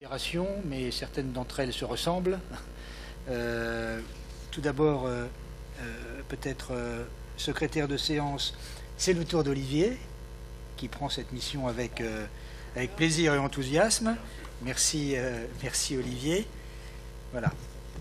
Mais certaines d'entre elles se ressemblent. Tout d'abord, peut-être secrétaire de séance, c'est le tour d'Olivier, qui prend cette mission avec plaisir et enthousiasme. Merci, merci Olivier. Voilà.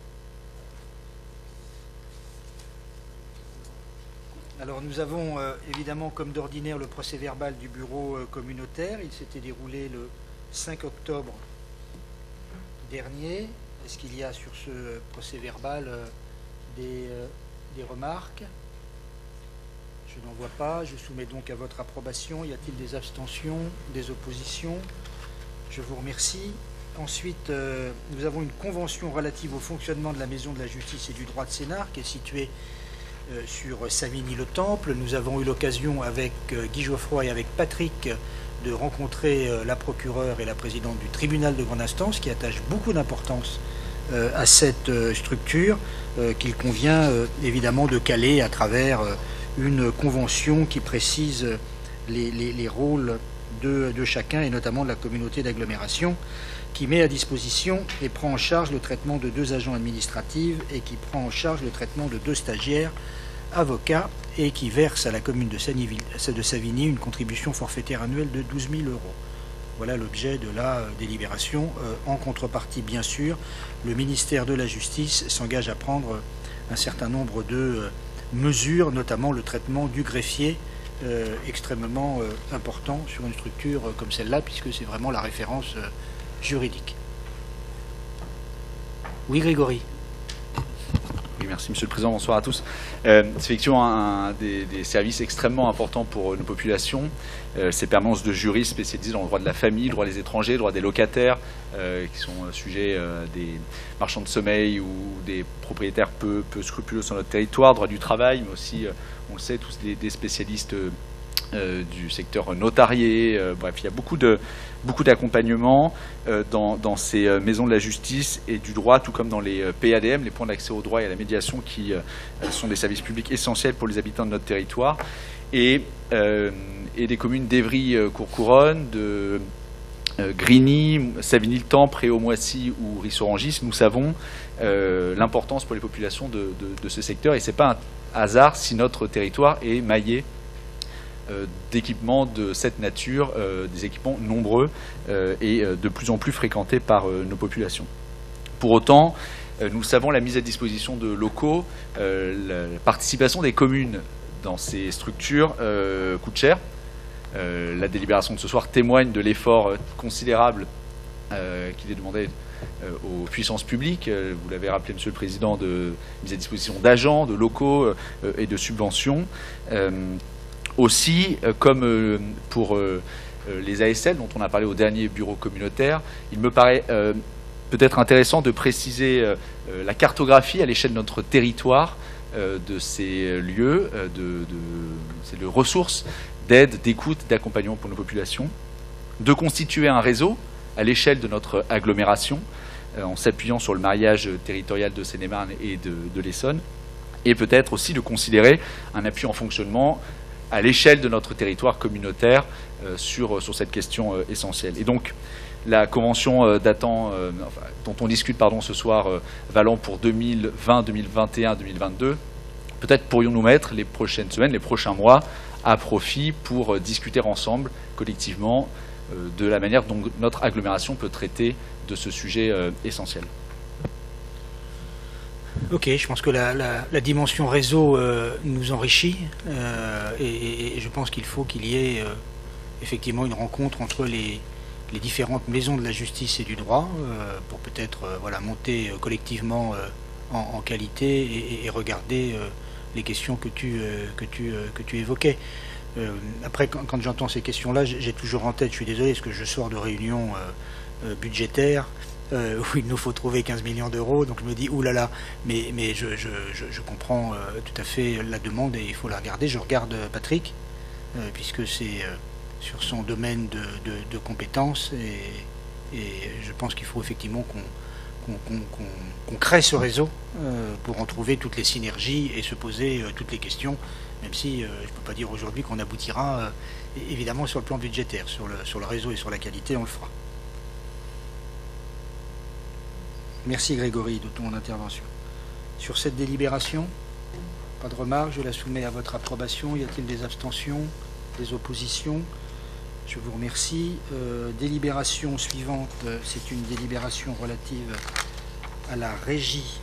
Alors nous avons évidemment comme d'ordinaire le procès-verbal du bureau communautaire. Il s'était déroulé le 5 octobre dernier. Est-ce qu'il y a sur ce procès-verbal des remarques? Je n'en vois pas. Je soumets donc à votre approbation. Y a-t-il des abstentions, des oppositions? Je vous remercie. Ensuite, nous avons une convention relative au fonctionnement de la Maison de la Justice et du Droit de Sénart qui est située sur Savigny-le-Temple. Nous avons eu l'occasion avec Guy Geoffroy et avec Patrick de rencontrer la procureure et la présidente du tribunal de grande instance qui attachent beaucoup d'importance à cette structure qu'il convient évidemment de caler à travers une convention qui précise les rôles de chacun et notamment de la communauté d'agglomération qui met à disposition et prend en charge le traitement de 2 agents administratifs et qui prend en charge le traitement de 2 stagiaires avocats et qui verse à la commune de Savigny une contribution forfaitaire annuelle de 12 000 €. Voilà l'objet de la délibération. En contrepartie, bien sûr, le ministère de la Justice s'engage à prendre un certain nombre de mesures, notamment le traitement du greffier, extrêmement important sur une structure comme celle-là, puisque c'est vraiment la référence juridique. Oui, Grégory. Oui, merci Monsieur le Président, bonsoir à tous. C'est effectivement un des services extrêmement importants pour nos populations. Ces permanences de juristes spécialisés dans le droit de la famille, le droit des étrangers, le droit des locataires, qui sont sujets des marchands de sommeil ou des propriétaires peu scrupuleux sur notre territoire, droit du travail, mais aussi, on le sait, tous des spécialistes du secteur notarié. Bref, il y a beaucoup d'accompagnement dans ces maisons de la justice et du droit, tout comme dans les PADM, les points d'accès au droit et à la médiation, qui sont des services publics essentiels pour les habitants de notre territoire, et des communes d'Évry, Courcouronnes, de Grigny, Savigny-le-Temple, Réau-Moissy ou Ris-Orangis. Nous savons l'importance pour les populations de ce secteur, et ce n'est pas un hasard si notre territoire est maillé d'équipements de cette nature, des équipements nombreux et de plus en plus fréquentés par nos populations. Pour autant, nous savons, la mise à disposition de locaux, la participation des communes dans ces structures coûte cher. La délibération de ce soir témoigne de l'effort considérable qu'il est demandé aux puissances publiques, vous l'avez rappelé Monsieur le Président, de mise à disposition d'agents, de locaux et de subventions. Aussi, comme pour les ASL dont on a parlé au dernier bureau communautaire, il me paraît peut-être intéressant de préciser la cartographie à l'échelle de notre territoire de ces lieux, de ressources d'aide, d'écoute, d'accompagnement pour nos populations, de constituer un réseau à l'échelle de notre agglomération en s'appuyant sur le maillage territorial de Seine-et-Marne et de l'Essonne, et peut-être aussi de considérer un appui en fonctionnement à l'échelle de notre territoire communautaire sur cette question essentielle. Et donc, la convention dont on discute ce soir, valant pour 2020, 2021, 2022, peut-être pourrions-nous mettre les prochaines semaines, les prochains mois, à profit pour discuter ensemble, collectivement, de la manière dont notre agglomération peut traiter de ce sujet essentiel. Ok, je pense que la dimension réseau nous enrichit et je pense qu'il faut qu'il y ait effectivement une rencontre entre les différentes maisons de la justice et du droit pour peut-être monter collectivement en qualité et regarder les questions que tu évoquais. Après, quand j'entends ces questions-là, j'ai toujours en tête, je suis désolé, parce que je sors de réunions budgétaires où il nous faut trouver 15 millions d'euros, donc je me dis oulala, mais je comprends tout à fait la demande et il faut la regarder. Je regarde Patrick, puisque c'est sur son domaine de compétences et je pense qu'il faut effectivement qu'on crée ce réseau pour en trouver toutes les synergies et se poser toutes les questions, même si je ne peux pas dire aujourd'hui qu'on aboutira évidemment sur le plan budgétaire, sur le réseau et sur la qualité, on le fera. Merci Grégory de ton intervention. Sur cette délibération, pas de remarques, je la soumets à votre approbation. Y a-t-il des abstentions, des oppositions? Je vous remercie. Délibération suivante, c'est une délibération relative à la régie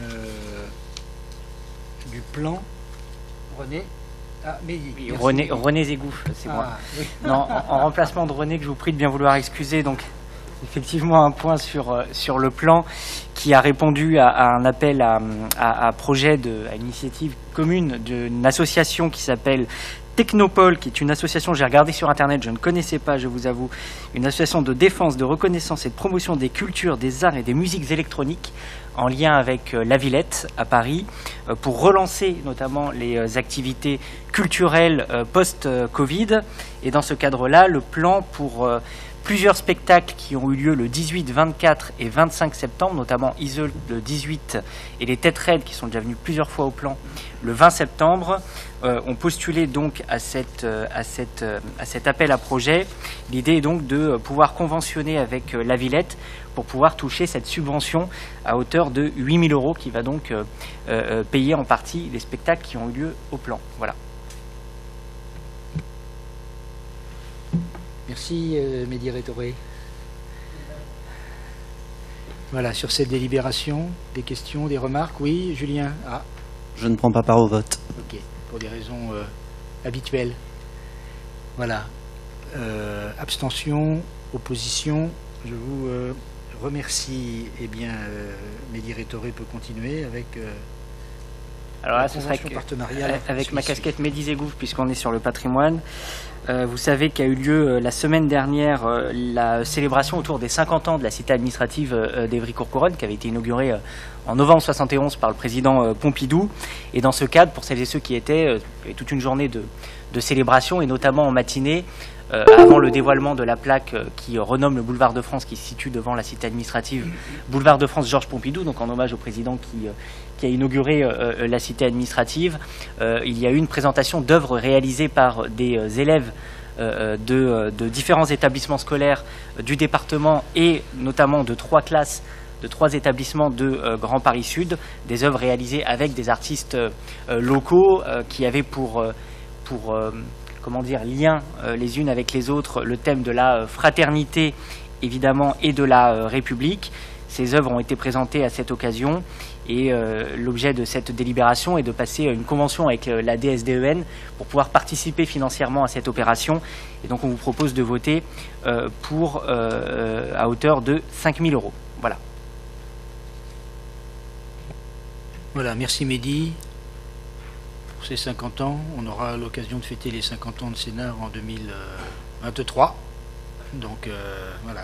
du plan. René? Ah, Mehdi. Oui, René Zégou, c'est moi. Oui. Non, en remplacement de René, que je vous prie de bien vouloir excuser. Donc, effectivement, un point sur le plan qui a répondu à un appel à projet, à une initiative commune d'une association qui s'appelle Technopole, qui est une association, j'ai regardé sur Internet, je ne connaissais pas, je vous avoue, une association de défense, de reconnaissance et de promotion des cultures, des arts et des musiques électroniques, en lien avec la Villette à Paris, pour relancer notamment les activités culturelles post-Covid. Et dans ce cadre-là, le plan pour plusieurs spectacles qui ont eu lieu le 18, 24 et 25 septembre, notamment Isle le 18 et les Têtes Raides qui sont déjà venus plusieurs fois au plan le 20 septembre, ont postulé donc à cet appel à projet. L'idée est donc de pouvoir conventionner avec la Villette pour pouvoir toucher cette subvention à hauteur de 8 000 € qui va donc payer en partie les spectacles qui ont eu lieu au plan. Voilà. Merci, Mehdi Rétoré. Voilà, sur cette délibération, des questions, des remarques? Oui, Julien? Ah, Je ne prends pas part au vote. ok, pour des raisons habituelles. Voilà. Abstention, opposition, je vous remercie. Eh bien, Mehdi Rétoré peut continuer avec Alors là, la ce serait convention partenariale avec ma Suisse. casquette Mehdi Zégou, puisqu'on est sur le patrimoine. Vous savez qu'a eu lieu la semaine dernière la célébration autour des 50 ans de la cité administrative d'Évry-Courcouronnes, qui avait été inaugurée en novembre 71 par le président Pompidou. Et dans ce cadre, pour celles et ceux qui étaient, il y avait toute une journée de célébration, et notamment en matinée, avant le dévoilement de la plaque qui renomme le boulevard de France, qui se situe devant la cité administrative, boulevard de France Georges Pompidou, donc en hommage au président qui a inauguré la cité administrative. Il y a eu une présentation d'œuvres réalisées par des élèves de différents établissements scolaires du département, et notamment de 3 classes de 3 établissements de Grand Paris Sud, des œuvres réalisées avec des artistes locaux qui avaient pour comment dire, lien les unes avec les autres, le thème de la fraternité, évidemment, et de la République. Ces œuvres ont été présentées à cette occasion, et l'objet de cette délibération est de passer une convention avec la DSDEN pour pouvoir participer financièrement à cette opération. Et donc on vous propose de voter pour à hauteur de 5 000 €. Voilà. Voilà, merci Mehdi. Pour ces 50 ans, on aura l'occasion de fêter les 50 ans de Sénat en 2023. Donc voilà.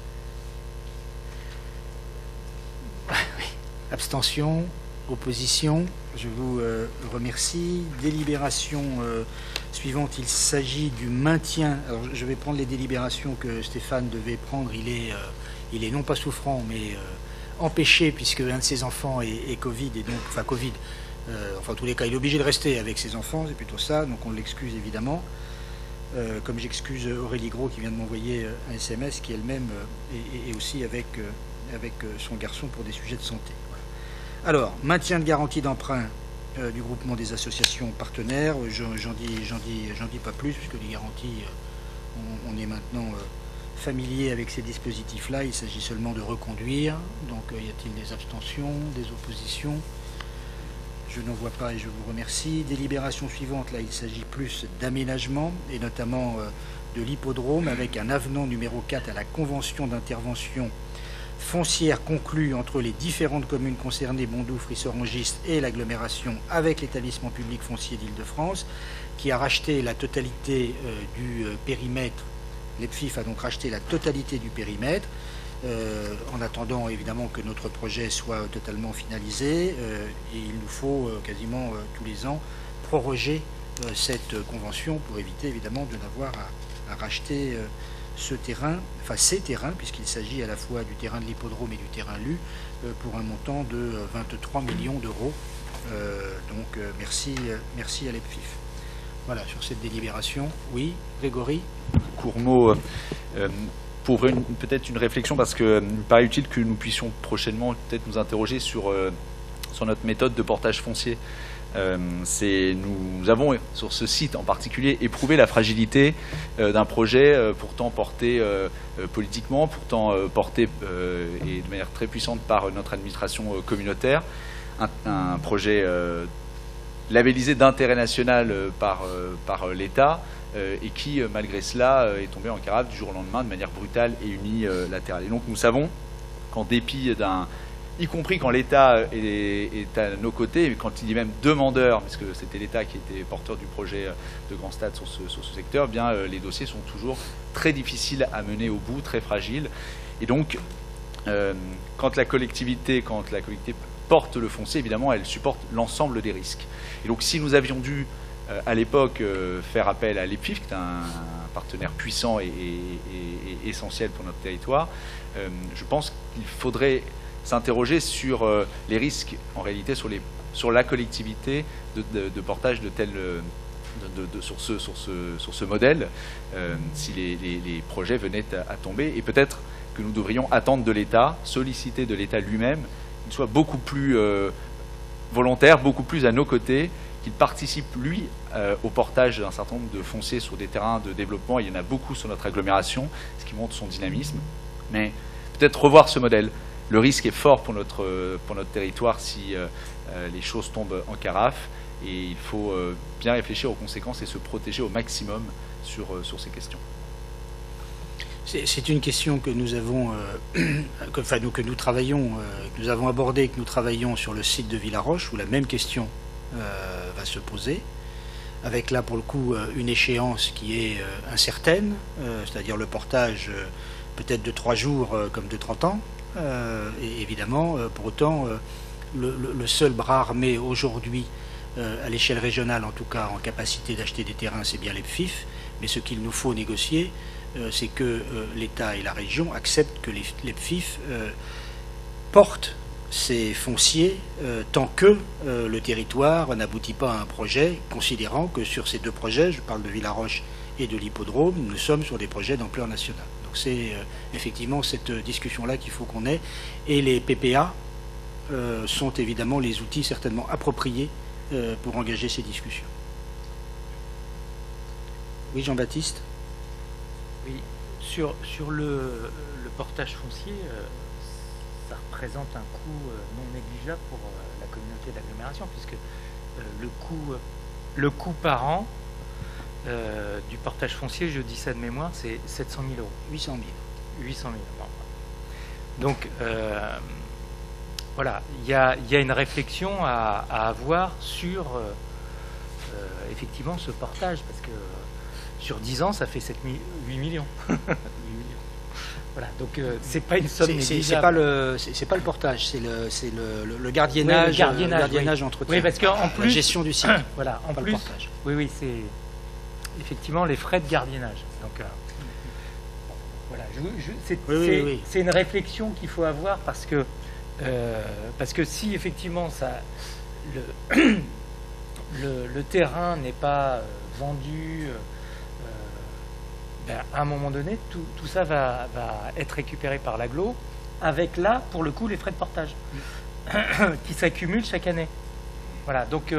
Oui. Abstention, opposition, je vous remercie. Délibération suivante, il s'agit du maintien. Alors je vais prendre les délibérations que Stéphane devait prendre. Il est non pas souffrant, mais empêché, puisque un de ses enfants est Covid, et donc, enfin Covid, enfin en tous les cas, il est obligé de rester avec ses enfants, c'est plutôt ça, donc on l'excuse évidemment. Comme j'excuse Aurélie Gros qui vient de m'envoyer un SMS, qui elle-même est aussi avec son garçon pour des sujets de santé. Voilà. Alors, maintien de garantie d'emprunt du groupement des associations partenaires, j'en dis pas plus, puisque les garanties, on est maintenant familier avec ces dispositifs-là, il s'agit seulement de reconduire. Donc y a-t-il des abstentions, des oppositions? Je n'en vois pas et je vous remercie. Délibération suivante, là il s'agit plus d'aménagement, et notamment de l'hippodrome, avec un avenant numéro 4 à la convention d'intervention foncière conclue entre les différentes communes concernées, Bondoux, Frissorangis et l'agglomération, avec l'établissement public foncier d'Île-de-France, qui a racheté la totalité du périmètre. L'EPFIF a donc racheté la totalité du périmètre, en attendant évidemment que notre projet soit totalement finalisé, et il nous faut quasiment tous les ans proroger cette convention pour éviter évidemment de n'avoir à racheter ce terrain, enfin ces terrains, puisqu'il s'agit à la fois du terrain de l'hippodrome et du terrain lu, pour un montant de 23 millions d'euros. Donc merci à l'EPFIF. Voilà, sur cette délibération. Oui, Grégory? Court mot. pour ouvrir peut-être une réflexion, parce qu'il me paraît utile que nous puissions prochainement peut-être nous interroger sur notre méthode de portage foncier. Nous avons, sur ce site en particulier, éprouvé la fragilité d'un projet pourtant porté politiquement, pourtant porté et de manière très puissante par notre administration communautaire, un projet labellisé d'intérêt national par l'État, et qui, malgré cela, est tombé en carafe du jour au lendemain de manière brutale et unilatérale. Et donc nous savons qu'en dépit y compris quand l'État est à nos côtés, quand il est même demandeur, parce que c'était l'État qui était porteur du projet de Grand Stade sur ce secteur, eh bien, les dossiers sont toujours très difficiles à mener au bout, très fragiles. Et donc, quand la collectivité porte le foncier, évidemment, elle supporte l'ensemble des risques. Et donc, si nous avions dû, à l'époque, faire appel à l'EPFIF, qui est un partenaire puissant et essentiel pour notre territoire, je pense qu'il faudrait s'interroger sur les risques, en réalité, sur la collectivité de portage sur ce modèle, si les projets venaient à tomber. Et peut-être que nous devrions attendre de l'État, solliciter de l'État lui-même, qu'il soit beaucoup plus volontaire, beaucoup plus à nos côtés, qu'il participe, lui, au portage d'un certain nombre de fonciers sur des terrains de développement. Il y en a beaucoup sur notre agglomération, ce qui montre son dynamisme. Mais peut-être revoir ce modèle. Le risque est fort pour notre territoire si les choses tombent en carafe, et il faut bien réfléchir aux conséquences et se protéger au maximum sur ces questions. C'est une question que nous avons, que nous travaillons, que nous avons abordée, que nous travaillons sur le site de Villaroche, où la même question va se poser, avec là pour le coup une échéance qui est incertaine, c'est-à-dire le portage peut-être de 3 jours comme de 30 ans. Et évidemment, pour autant, le seul bras armé aujourd'hui, à l'échelle régionale en tout cas, en capacité d'acheter des terrains, c'est bien l'EPFIF. Mais ce qu'il nous faut négocier, c'est que l'État et la région acceptent que l'EPFIF porte ces fonciers tant que le territoire n'aboutit pas à un projet, considérant que sur ces 2 projets, je parle de Villaroche et de l'hippodrome, nous sommes sur des projets d'ampleur nationale. Donc c'est effectivement cette discussion-là qu'il faut qu'on ait. Et les PPA sont évidemment les outils certainement appropriés pour engager ces discussions. Oui, Jean-Baptiste ? Oui, sur le portage foncier, ça représente un coût non négligeable pour la communauté d'agglomération, puisque le coût par an du portage foncier, je dis ça de mémoire, c'est 700 000 euros. 800 000. 800 000. Bon. Donc, voilà, il y a une réflexion à avoir sur, effectivement, ce portage, parce que sur 10 ans, ça fait 8 millions. 8 millions. Voilà, donc c'est pas une somme négligeable. C'est pas le portage, c'est le gardiennage, oui, le gardiennage entretien. Oui, parce qu'en plus, la gestion du site. Voilà, en plus, le portage. Oui, c'est effectivement les frais de gardiennage. Donc voilà, c'est une réflexion qu'il faut avoir, parce que si effectivement le terrain n'est pas vendu, à un moment donné, tout ça va être récupéré par l'agglo, avec là, pour le coup, les frais de portage qui s'accumulent chaque année. Voilà, donc,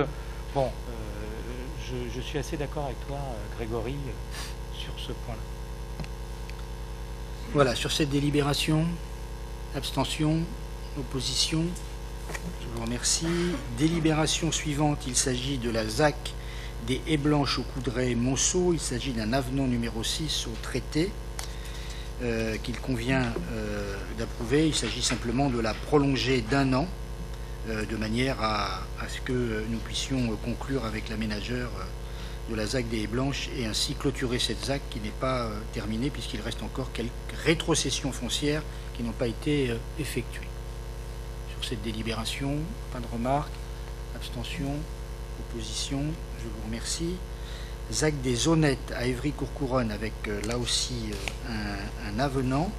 je suis assez d'accord avec toi, Grégory, sur ce point-là. Voilà, sur cette délibération, abstention, opposition, je vous remercie. Délibération suivante, il s'agit de la ZAC des Haies Blanches au Coudray Monceau. Il s'agit d'un avenant numéro 6 au traité qu'il convient d'approuver. Il s'agit simplement de la prolonger d'1 an, de manière à ce que nous puissions conclure avec l'aménageur de la ZAC des Haies Blanches et ainsi clôturer cette ZAC qui n'est pas terminée, puisqu'il reste encore quelques rétrocessions foncières qui n'ont pas été effectuées. Sur cette délibération, pas de remarques, abstention, opposition, je vous remercie. ZAC des Honnêtes à Évry-Courcouronnes avec là aussi un avenant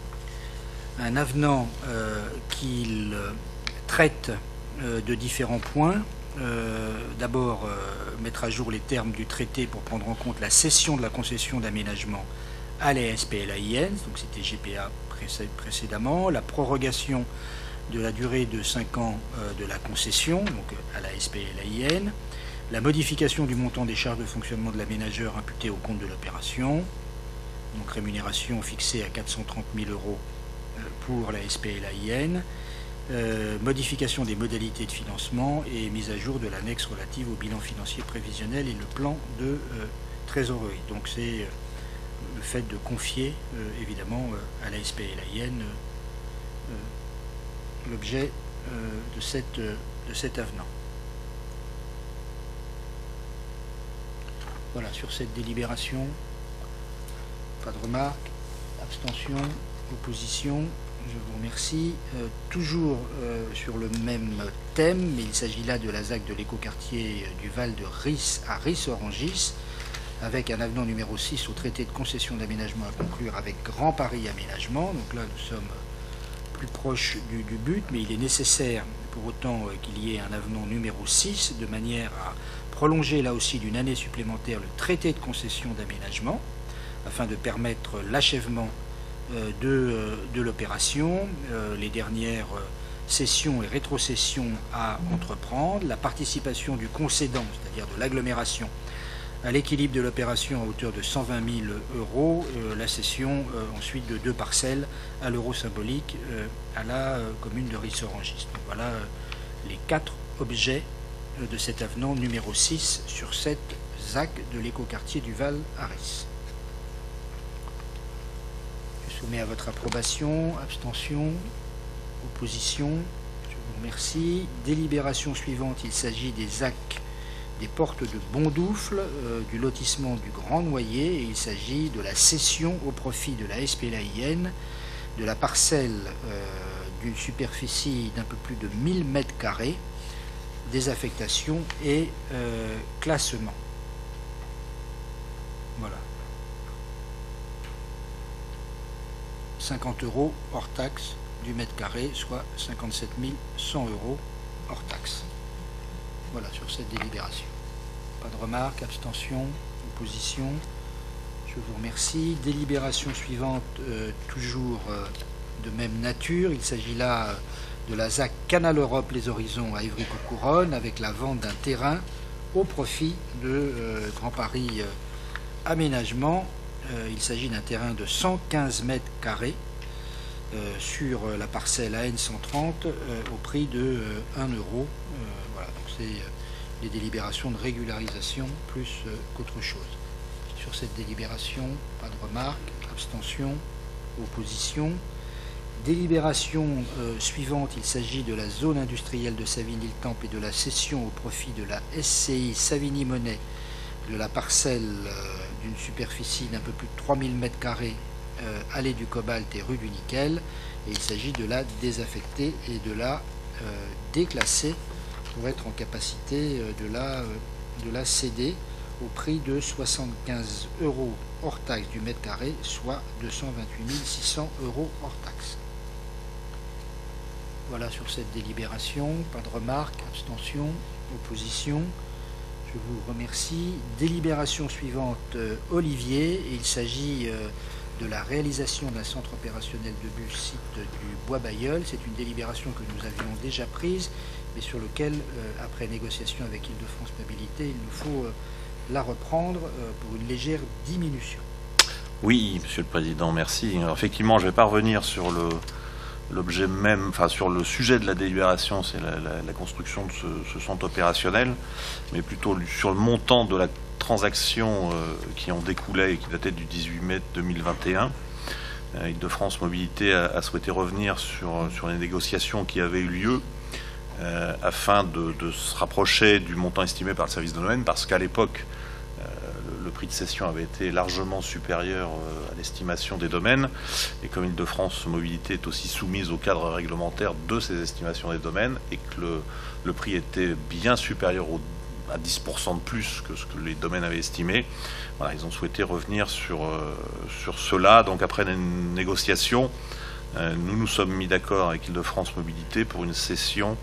qu'il traite de différents points. D'abord, mettre à jour les termes du traité pour prendre en compte la cession de la concession d'aménagement à la SPLAIN, donc c'était GPA précédemment, la prorogation de la durée de 5 ans de la concession, donc à la SPLAIN, la modification du montant des charges de fonctionnement de l'aménageur imputées au compte de l'opération, donc rémunération fixée à 430 000 € pour la SPLAIN, modification des modalités de financement et mise à jour de l'annexe relative au bilan financier prévisionnel et le plan de trésorerie. Donc c'est le fait de confier évidemment à la SPLAIN l'objet de cet avenant. Voilà, sur cette délibération, pas de remarques, abstention, opposition, je vous remercie. Toujours sur le même thème, mais il s'agit là de la ZAC de l'écoquartier du Val de Ris à Ris-Orangis, avec un avenant numéro 6 au traité de concession d'aménagement à conclure avec Grand Paris Aménagement. Donc là, nous sommes plus proches du but, mais il est nécessaire pour autant qu'il y ait un avenant numéro 6, de manière à prolonger là aussi d'une année supplémentaire le traité de concession d'aménagement, afin de permettre l'achèvement de l'opération, les dernières cessions et rétrocessions à entreprendre, la participation du concédant, c'est-à-dire de l'agglomération, à l'équilibre de l'opération à hauteur de 120 000 €, la cession ensuite de 2 parcelles à l'euro symbolique à la commune de Ris-Orangis. Donc voilà les 4 objets de cet avenant numéro 6 sur cette ZAC de l'écoquartier du Val à Ris. Je soumets à votre approbation, abstention, opposition, je vous remercie. Délibération suivante, il s'agit des ZAC des portes de Bondoufle, du lotissement du Grand Noyer, et il s'agit de la cession au profit de la SPLAIN de la parcelle d'une superficie d'un peu plus de 1000 m², désaffectation et classement. Voilà. 50 € hors taxe du mètre carré, soit 57 100 € hors taxe. Voilà, sur cette délibération. Pas de remarques, abstention, opposition. Je vous remercie. Délibération suivante, toujours de même nature. Il s'agit là de la ZAC Canal Europe Les Horizons à Évry-Courcouronnes, avec la vente d'un terrain au profit de Grand Paris Aménagement. Il s'agit d'un terrain de 115 m² sur la parcelle AN 130 au prix de 1 €. Voilà, donc c'est les délibérations de régularisation plus qu'autre chose. Sur cette délibération, pas de remarques, abstention, opposition. Délibération suivante, il s'agit de la zone industrielle de Savigny-le-Temple et de la cession au profit de la SCI Savigny-Monnet de la parcelle d'une superficie d'un peu plus de 3000 m², allée du Cobalt et rue du Nickel, et il s'agit de la désaffecter et de la déclasser pour être en capacité de la céder au prix de 75 € hors taxe du mètre carré, soit 228 600 € hors taxe. Voilà sur cette délibération, pas de remarques, abstention, opposition. Je vous remercie. Délibération suivante, Olivier, et il s'agit de la réalisation d'un centre opérationnel de bus site du Bois-Bailleul. C'est une délibération que nous avions déjà prise, mais sur lequel, après négociation avec Île-de-France Mobilité, il nous faut la reprendre pour une légère diminution. Oui, Monsieur le Président, merci. Alors, effectivement, je ne vais pas revenir sur l'objet même, enfin sur le sujet de la délibération, c'est la construction de ce centre opérationnel, mais plutôt sur le montant de la transaction qui en découlait et qui datait du 18 mai 2021. Île-de-France Mobilité a souhaité revenir sur les négociations qui avaient eu lieu afin de se rapprocher du montant estimé par le service de domaine, parce qu'à l'époque, le prix de cession avait été largement supérieur à l'estimation des domaines, et comme Île-de-France Mobilité est aussi soumise au cadre réglementaire de ces estimations des domaines, et que le prix était bien supérieur à 10% de plus que ce que les domaines avaient estimé, voilà, ils ont souhaité revenir sur cela. Donc après une négociation, nous nous sommes mis d'accord avec Île-de-France Mobilité pour une cession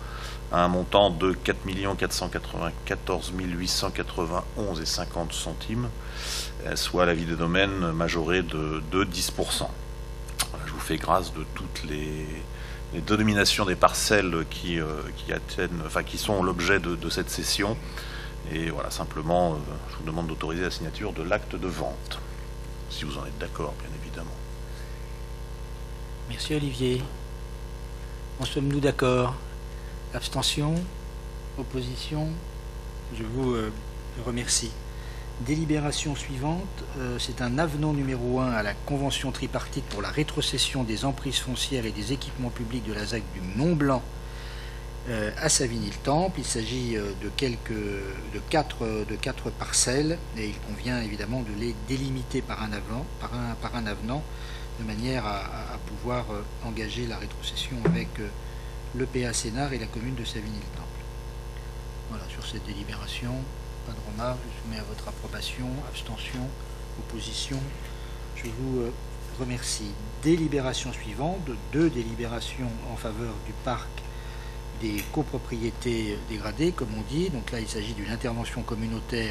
à un montant de 4 494 891 et 50 centimes, soit l'avis des domaines majoré de 10%. Voilà, je vous fais grâce de toutes les dénominations des parcelles qui sont l'objet de cette session. Et voilà, simplement, je vous demande d'autoriser la signature de l'acte de vente, si vous en êtes d'accord, bien évidemment. Merci Olivier. En sommes-nous d'accord? Abstention? Opposition? Je vous remercie. Délibération suivante, c'est un avenant numéro 1 à la convention tripartite pour la rétrocession des emprises foncières et des équipements publics de la ZAC du Mont-Blanc à Savigny-le-Temple. Il s'agit de quatre parcelles et il convient évidemment de les délimiter par un avenant de manière à pouvoir engager la rétrocession avec l'EPA Sénart et la commune de Savigny-le-Temple. Voilà, sur cette délibération, pas de remarques, je soumets à votre approbation, abstention, opposition. Je vous remercie. Délibération suivante, 2 délibérations en faveur du parc des copropriétés dégradées, comme on dit. Donc là, il s'agit d'une intervention communautaire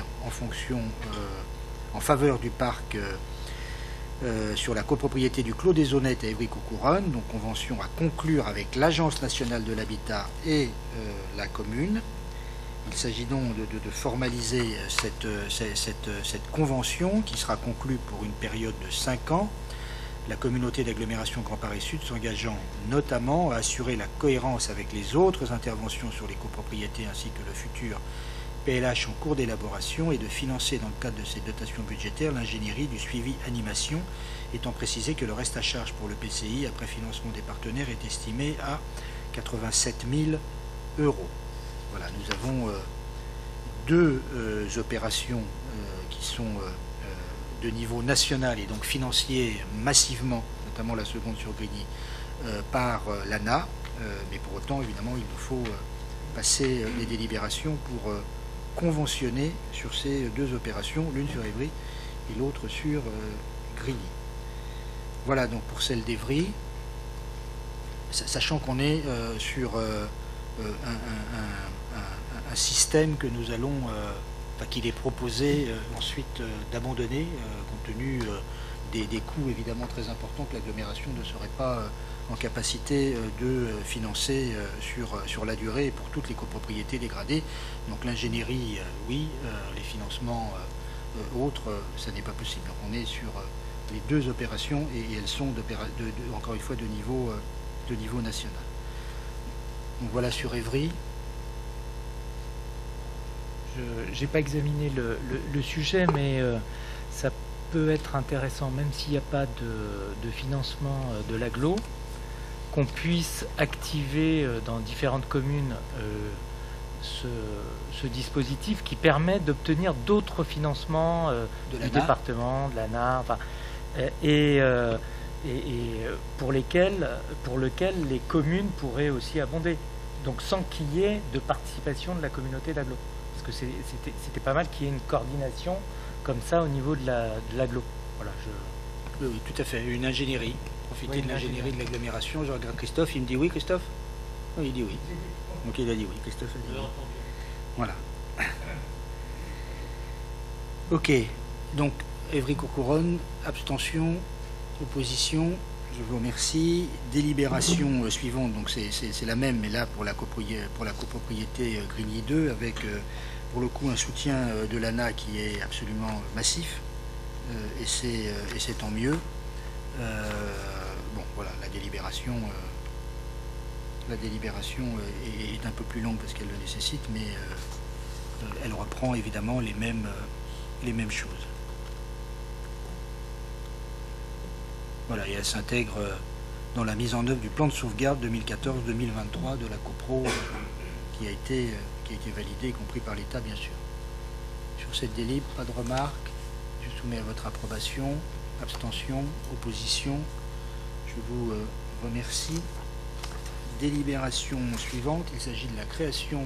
en faveur du parc sur la copropriété du Clos des Honnêtes à Évry-Courcouronnes, donc convention à conclure avec l'Agence nationale de l'habitat et la commune. Il s'agit donc de formaliser cette convention qui sera conclue pour une période de 5 ans. La communauté d'agglomération Grand Paris Sud s'engageant notamment à assurer la cohérence avec les autres interventions sur les copropriétés ainsi que le futur PLH en cours d'élaboration et de financer dans le cadre de ces dotations budgétaires l'ingénierie du suivi animation, étant précisé que le reste à charge pour le PCI après financement des partenaires est estimé à 87 000 €. Voilà, nous avons 2 opérations qui sont de niveau national et donc financier massivement, notamment la seconde sur Grigny, par l'ANA, mais pour autant, évidemment, il nous faut passer les délibérations pour conventionner sur ces 2 opérations, l'une sur Évry et l'autre sur Grigny. Voilà donc pour celle d'Évry, sachant qu'on est sur un système que nous allons, qu'il est proposé ensuite d'abandonner, compte tenu des coûts évidemment très importants que l'agglomération ne serait pas en capacité de financer sur la durée pour toutes les copropriétés dégradées. Donc l'ingénierie, oui, les financements autres, ça n'est pas possible. Donc on est sur les 2 opérations et elles sont encore une fois de niveau national. Donc voilà sur Évry. Je n'ai pas examiné le sujet, mais ça peut être intéressant, même s'il n'y a pas de financement de l'agglo, qu'on puisse activer dans différentes communes ce dispositif qui permet d'obtenir d'autres financements du département, de l'ANA, enfin, et pour lequel les communes pourraient aussi abonder, donc sans qu'il y ait de participation de la communauté d'agglo. Parce que c'était pas mal qu'il y ait une coordination comme ça au niveau de l'agglo. Voilà, oui, tout à fait, une ingénierie. Profiter de l'ingénierie de l'agglomération. Je regarde Christophe, il me dit oui, Christophe? Oui, il dit oui. Donc il a dit oui, Christophe a dit oui. Voilà. Ok, donc Évry-Courcouronnes, abstention, opposition, je vous remercie. Délibération suivante, donc c'est la même, mais là pour la copropriété Grigny 2, avec pour le coup un soutien de l'ANA qui est absolument massif, et c'est tant mieux. Bon, voilà, la délibération est un peu plus longue parce qu'elle le nécessite, mais elle reprend évidemment les mêmes choses. Voilà, et elle s'intègre dans la mise en œuvre du plan de sauvegarde 2014-2023 de la CoPro qui a été validé, y compris par l'État, bien sûr. Sur cette délib, pas de remarques. Je soumets à votre approbation. Abstention, opposition. Je vous remercie. Délibération suivante. Il s'agit de la création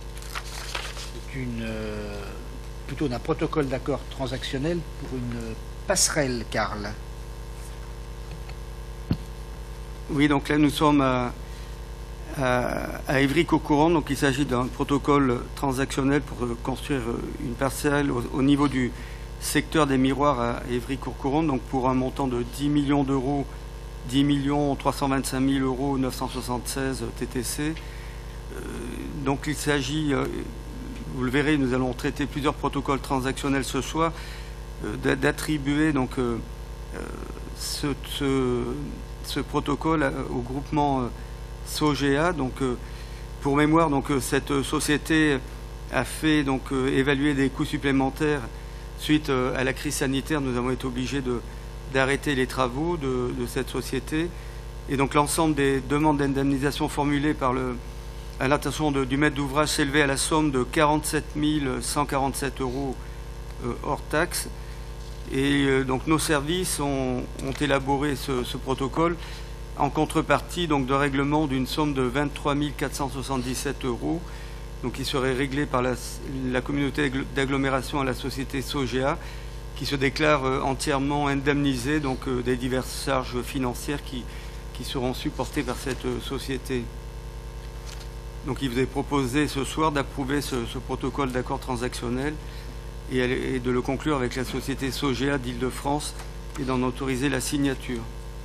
plutôt d'un protocole d'accord transactionnel pour une passerelle, Karl. Oui, donc là nous sommes à à Évry-Courcouronnes. Donc il s'agit d'un protocole transactionnel pour construire une parcelle au niveau du secteur des miroirs à Évry-Courcouronnes, donc pour un montant de 10 millions d'euros, 10 325 000 976 TTC. Donc il s'agit, vous le verrez, nous allons traiter plusieurs protocoles transactionnels ce soir, d'attribuer donc ce protocole au groupement Sogea. Donc pour mémoire, donc cette société a fait donc évaluer des coûts supplémentaires suite à la crise sanitaire. Nous avons été obligés d'arrêter les travaux de cette société, et donc l'ensemble des demandes d'indemnisation formulées à l'intention du maître d'ouvrage s'élevait à la somme de 47 147 euros hors taxe. Et donc nos services ont élaboré ce protocole en contrepartie donc de règlement d'une somme de 23 477 euros, donc qui serait réglée par la communauté d'agglomération à la société Sogea, qui se déclare entièrement indemnisée donc des diverses charges financières qui seront supportées par cette société. Donc il vous est proposé ce soir d'approuver ce protocole d'accord transactionnel et de le conclure avec la société Sogea d'Île-de-France et d'en autoriser la signature.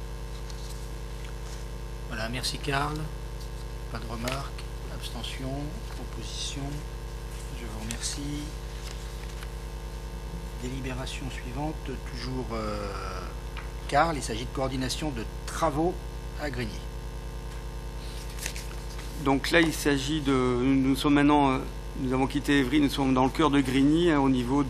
Voilà, merci Karl. Pas de remarques, abstention, opposition. Je vous remercie. Délibération suivante, toujours Karl. Il s'agit de coordination de travaux à Grigny. Donc là, il s'agit de... Nous sommes maintenant... Nous avons quitté Évry, nous sommes dans le cœur de Grigny, hein, au niveau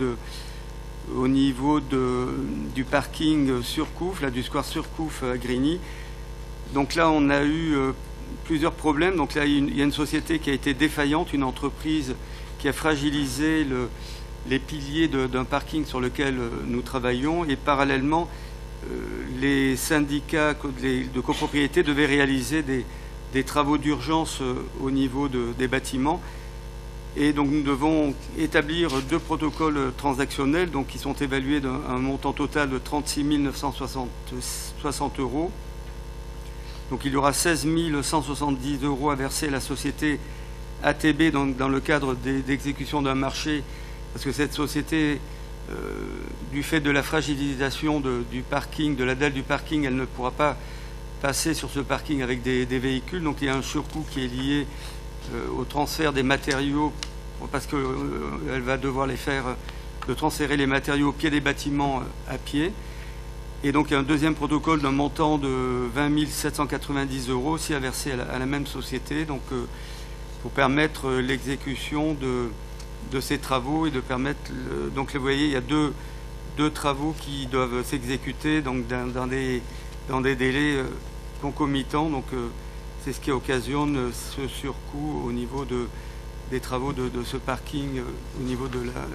du parking Surcouf, là, du square Surcouf à Grigny. Donc là, on a eu plusieurs problèmes. Donc là, il y a une société qui a été défaillante, une entreprise qui a fragilisé les piliers d'un parking sur lequel nous travaillons, et parallèlement, les syndicats de copropriété devaient réaliser des travaux d'urgence au niveau des bâtiments. Et donc nous devons établir 2 protocoles transactionnels donc, qui sont évalués d'un montant total de 36 960 euros. Donc il y aura 16 170 euros à verser à la société ATB dans le cadre d'exécution d'un marché, parce que cette société, du fait de la fragilisation du parking, de la dalle du parking, elle ne pourra pas passer sur ce parking avec des véhicules. Donc il y a un surcoût qui est lié au transfert des matériaux, parce qu'elle va devoir de transférer les matériaux au pied des bâtiments à pied. Et donc il y a un deuxième protocole d'un montant de 20 790 euros aussi à verser à la même société, donc pour permettre l'exécution de ces travaux et de permettre... Donc vous voyez, il y a deux travaux qui doivent s'exécuter donc dans des délais concomitants. Donc c'est ce qui occasionne ce surcoût au niveau des travaux de ce parking, au niveau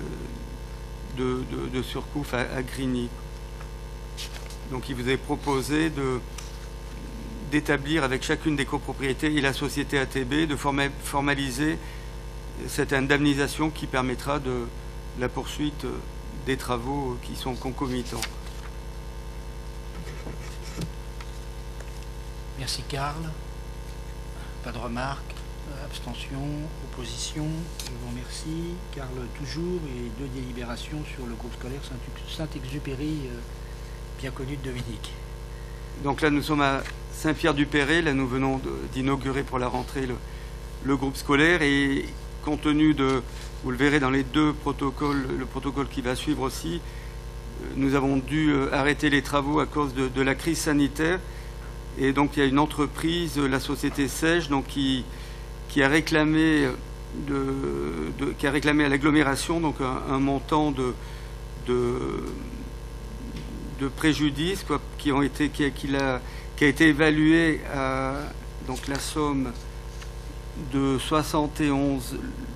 de Surcouf à Grigny. Donc il vous est proposé d'établir avec chacune des copropriétés et la société ATB de formaliser cette indemnisation qui permettra de la poursuite des travaux qui sont concomitants. Merci Karl. Pas de remarques, abstention, opposition. Je vous remercie. Karl toujours, et 2 délibérations sur le groupe scolaire Saint-Exupéry, bien connu de Dominique. Donc là nous sommes à Saint-Pierre-du-Perret. Là nous venons d'inaugurer pour la rentrée le groupe scolaire, et compte tenu vous le verrez dans les 2 protocoles, le protocole qui va suivre aussi, nous avons dû arrêter les travaux à cause de la crise sanitaire. Et donc il y a une entreprise, la société Sèche, donc qui a réclamé à l'agglomération donc un montant de préjudice qui a été évalué à donc la somme de 71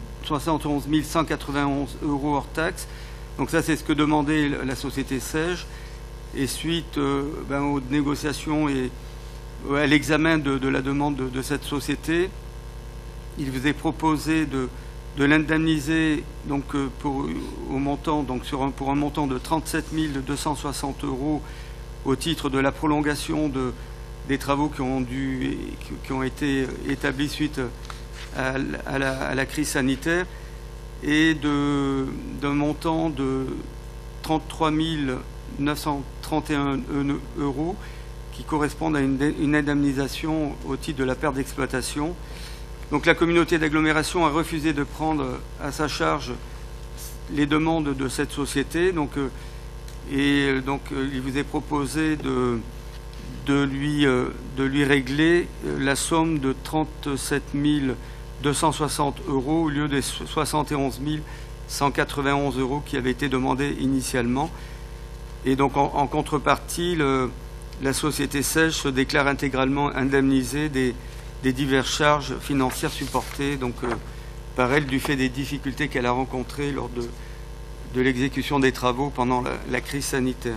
191 euros hors taxe. Donc ça, c'est ce que demandait la société Sèche. Et suite aux négociations et à l'examen de la demande de cette société, il vous est proposé de l'indemniser donc pour un montant de 37 260 euros au titre de la prolongation des travaux qui ont été établis suite à la crise sanitaire et d'un montant de 33 931 € qui correspondent à une indemnisation au titre de la perte d'exploitation. Donc la communauté d'agglomération a refusé de prendre à sa charge les demandes de cette société. Il vous est proposé de lui régler la somme de 37 260 € au lieu des 71 191 € qui avaient été demandés initialement. Et donc en contrepartie, la société Sège se déclare intégralement indemnisée des diverses charges financières supportées par elle du fait des difficultés qu'elle a rencontrées lors de l'exécution des travaux pendant la crise sanitaire.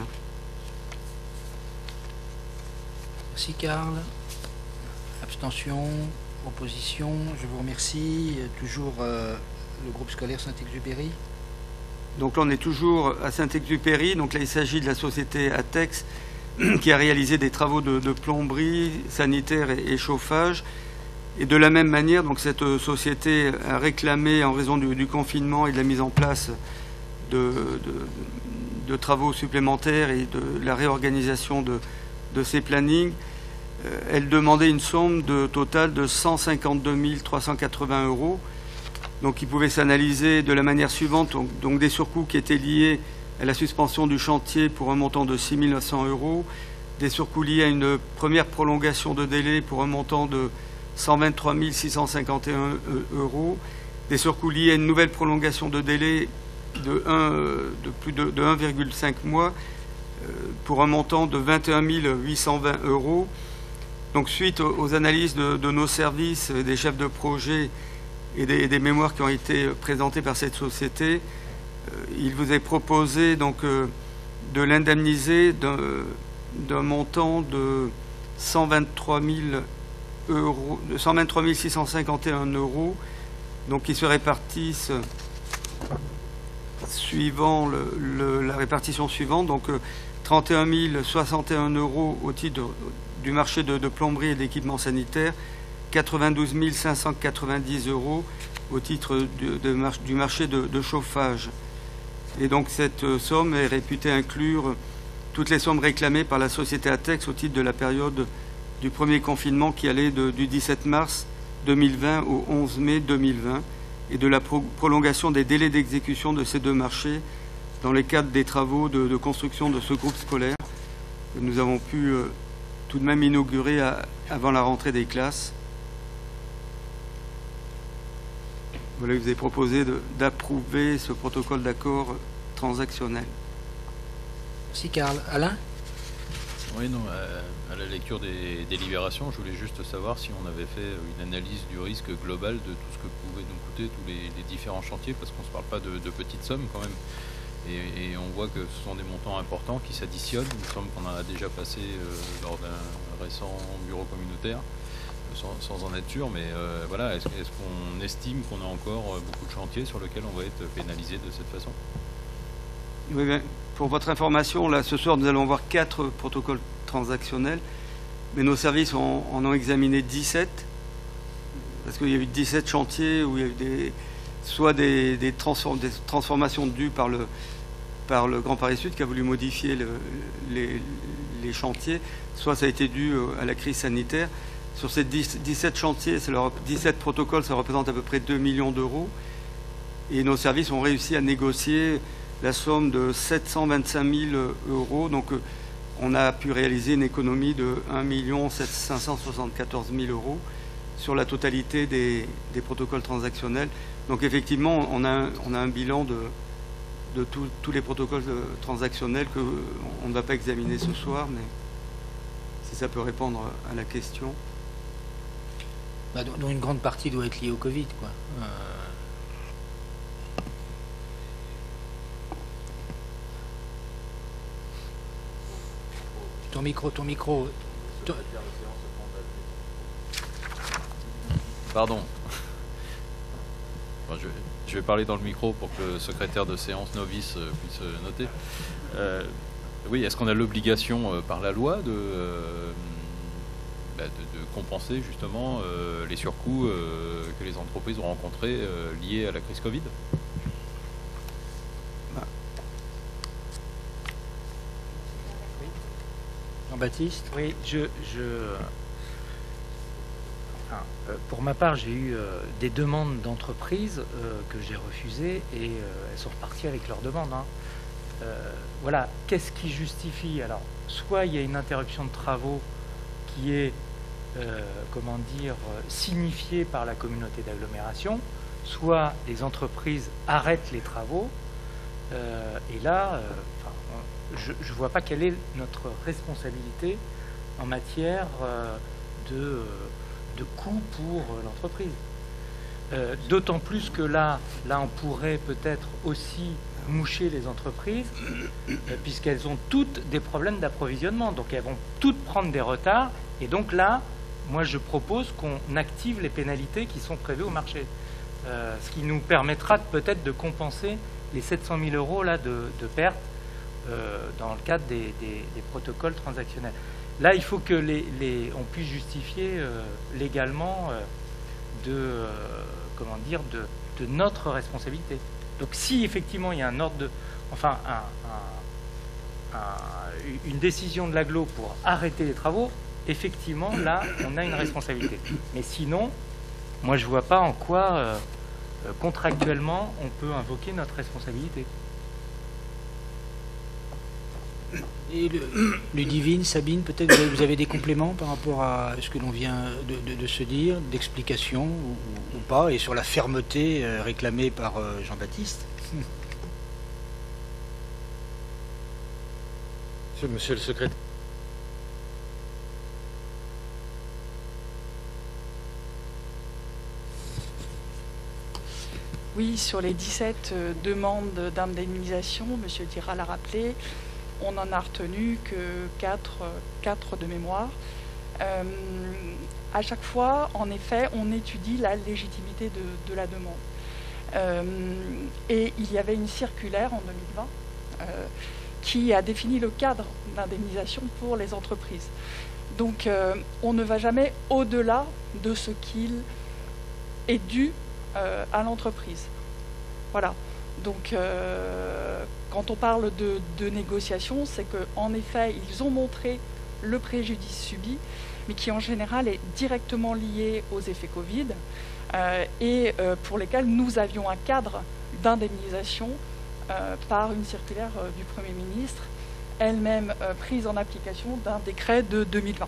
Merci Karl. Abstention, opposition, je vous remercie. Toujours le groupe scolaire Saint-Exupéry. Donc là on est toujours à Saint-Exupéry, donc là il s'agit de la société Atex qui a réalisé des travaux de plomberie, sanitaire et chauffage. Et de la même manière, donc cette société a réclamé, en raison du confinement et de la mise en place de travaux supplémentaires et de la réorganisation de ses plannings, elle demandait une somme totale de 152 380 €, donc qui pouvait s'analyser de la manière suivante, donc des surcoûts qui étaient liés à la suspension du chantier pour un montant de 6 900 €, des surcoûts liés à une première prolongation de délai pour un montant de 123 651 €, des surcoûts liés à une nouvelle prolongation de délai de 1,5 mois pour un montant de 21 820 €. Donc suite aux analyses de nos services, des chefs de projet et des mémoires qui ont été présentées par cette société, il vous est proposé de l'indemniser d'un montant de 123 651 €, donc qui se répartissent suivant la répartition suivante, donc 31 061 € au titre du marché de plomberie et d'équipement sanitaire, 92 590 € au titre du marché de chauffage. Et donc cette somme est réputée inclure toutes les sommes réclamées par la société Atex au titre de la période du premier confinement qui allait du 17 mars 2020 au 11 mai 2020 et de la prolongation des délais d'exécution de ces deux marchés dans le cadre des travaux de construction de ce groupe scolaire que nous avons pu tout de même inaugurer avant la rentrée des classes. Voilà, je vous ai proposé d'approuver ce protocole d'accord transactionnel. Merci Karl. Alain ? Oui, non, à la lecture des délibérations, je voulais juste savoir si on avait fait une analyse du risque global de tout ce que pouvaient nous coûter tous les différents chantiers, parce qu'on ne se parle pas de petites sommes quand même. Et on voit que ce sont des montants importants qui s'additionnent, une somme qu'on a déjà passée lors d'un récent bureau communautaire, sans en être sûr, mais voilà, est-ce qu'on estime qu'on a encore beaucoup de chantiers sur lesquels on va être pénalisé de cette façon ? Oui, bien, pour votre information, là, ce soir, nous allons voir 4 protocoles transactionnels, mais nos services en ont examiné 17, parce qu'il y a eu 17 chantiers où il y a eu soit des transformations dues par le Grand Paris Sud qui a voulu modifier les chantiers, soit ça a été dû à la crise sanitaire. Sur ces 17 chantiers, 17 protocoles, ça représente à peu près 2 millions d'euros. Et nos services ont réussi à négocier la somme de 725 000 €. Donc on a pu réaliser une économie de 1 574 000 € sur la totalité des protocoles transactionnels. Donc effectivement, on a un bilan de tous les protocoles transactionnels qu'on ne va pas examiner ce soir, mais si ça peut répondre à la question. Dont une grande partie doit être liée au Covid, quoi. Ton micro. Pardon. Enfin, je vais parler dans le micro pour que le secrétaire de séance novice puisse noter. Oui, est-ce qu'on a l'obligation par la loi de compenser justement les surcoûts que les entreprises ont rencontrés liés à la crise Covid. Jean-Baptiste? Oui, pour ma part, j'ai eu des demandes d'entreprises que j'ai refusées et elles sont reparties avec leurs demandes. Voilà, qu'est-ce qui justifie? Alors, soit il y a une interruption de travaux qui est, signifiée par la communauté d'agglomération, soit les entreprises arrêtent les travaux, et là, je ne vois pas quelle est notre responsabilité en matière de coût pour l'entreprise. D'autant plus que là, on pourrait peut-être aussi moucher les entreprises, puisqu'elles ont toutes des problèmes d'approvisionnement. Donc elles vont toutes prendre des retards. Et donc là, moi je propose qu'on active les pénalités qui sont prévues au marché. Ce qui nous permettra peut-être de compenser les 700 000 euros là, de pertes dans le cadre des protocoles transactionnels. Là, il faut que on puisse justifier légalement de notre responsabilité. Donc, si effectivement il y a un ordre une décision de l'agglo pour arrêter les travaux, effectivement, là, on a une responsabilité. Mais sinon, moi, je ne vois pas en quoi, contractuellement, on peut invoquer notre responsabilité. Et Ludivine, Sabine, peut-être vous avez des compléments par rapport à ce que l'on vient de se dire, d'explications ou pas, et sur la fermeté réclamée par Jean-Baptiste. Monsieur le secrétaire. Oui, sur les 17 demandes d'indemnisation, M. Dira l'a rappelé, on n'en a retenu que 4 de mémoire. À chaque fois, en effet, on étudie la légitimité de la demande. Et il y avait une circulaire en 2020 qui a défini le cadre d'indemnisation pour les entreprises. Donc, on ne va jamais au-delà de ce qu'il est dû à l'entreprise. Voilà. Donc, quand on parle de négociation, c'est qu'en effet, ils ont montré le préjudice subi, mais qui en général est directement lié aux effets Covid, et pour lesquels nous avions un cadre d'indemnisation par une circulaire du Premier ministre, elle-même prise en application d'un décret de 2020.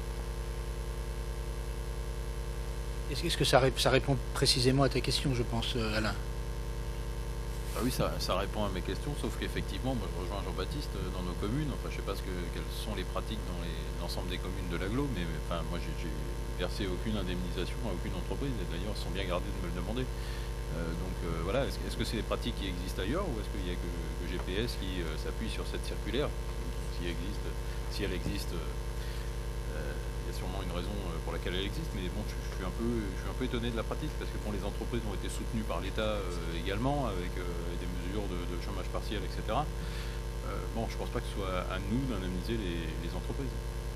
Est-ce que ça répond précisément à ta question, je pense, Alain? Ah oui, ça répond à mes questions, sauf qu'effectivement, moi je rejoins Jean-Baptiste dans nos communes. Enfin, je ne sais pas quelles sont les pratiques dans l'ensemble des communes de l'agglo, mais enfin, moi j'ai versé aucune indemnisation à aucune entreprise, et d'ailleurs ils sont bien gardés de me le demander. Voilà, est-ce que c'est des pratiques qui existent ailleurs, ou est-ce qu'il n'y a que GPS qui s'appuie sur cette circulaire? Si elle existe, il y a sûrement une raison pour laquelle elle existe, mais bon, je suis un peu étonné de la pratique, parce que bon, les entreprises ont été soutenues par l'État également, avec des mesures de chômage partiel, etc. Bon, je ne pense pas que ce soit à nous d'indemniser les entreprises.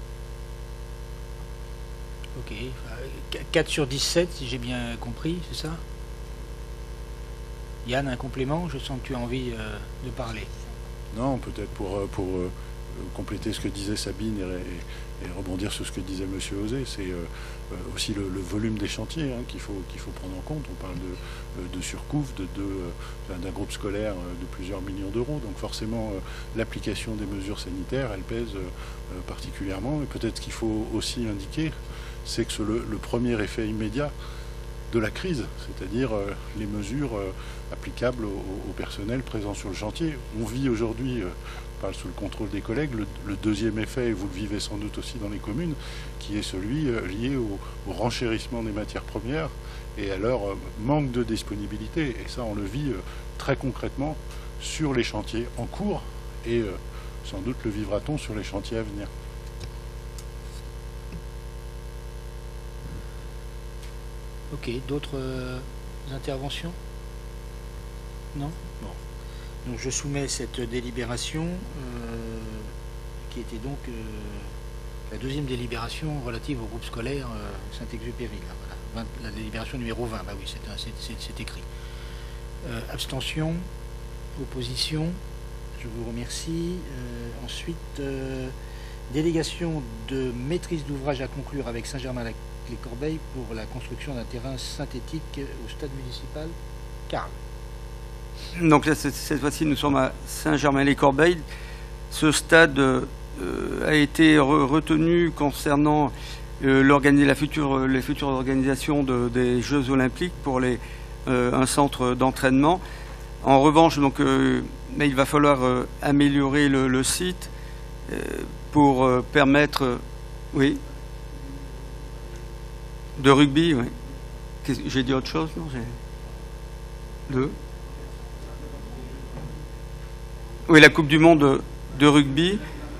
Ok. 4 sur 17, si j'ai bien compris, c'est ça? Yann, un complément? Je sens que tu as envie de parler. Non, peut-être pour compléter ce que disait Sabine et rebondir sur ce que disait M. Osé, c'est aussi le volume des chantiers qu'il faut prendre en compte. On parle de surcoût, d'un groupe scolaire de plusieurs millions d'euros. Donc forcément, l'application des mesures sanitaires, elle pèse particulièrement. Et peut-être qu'il faut aussi indiquer, c'est que le premier effet immédiat de la crise, c'est-à-dire les mesures applicables au personnel présent sur le chantier. On vit aujourd'hui, je parle sous le contrôle des collègues, le deuxième effet, et vous le vivez sans doute aussi dans les communes, qui est celui lié au renchérissement des matières premières et à leur manque de disponibilité. Et ça, on le vit très concrètement sur les chantiers en cours, et sans doute le vivra-t-on sur les chantiers à venir. Ok, d'autres interventions? Non? Bon. Donc je soumets cette délibération qui était donc La deuxième délibération relative au groupe scolaire Saint-Exupéry. Voilà. La délibération numéro 20, bah oui, c'est écrit. Abstention, opposition, je vous remercie. Ensuite, délégation de maîtrise d'ouvrage à conclure avec Saint-Germain-les-Corbeilles pour la construction d'un terrain synthétique au stade municipal. Karl. Donc là, cette fois-ci, nous sommes à Saint-Germain-les-Corbeilles. Ce stade a été retenu concernant les futures organisations des Jeux Olympiques pour un centre d'entraînement. En revanche, donc, il va falloir améliorer le site pour permettre, oui, de rugby, oui. J'ai dit autre chose, non? Oui, la Coupe du Monde de rugby.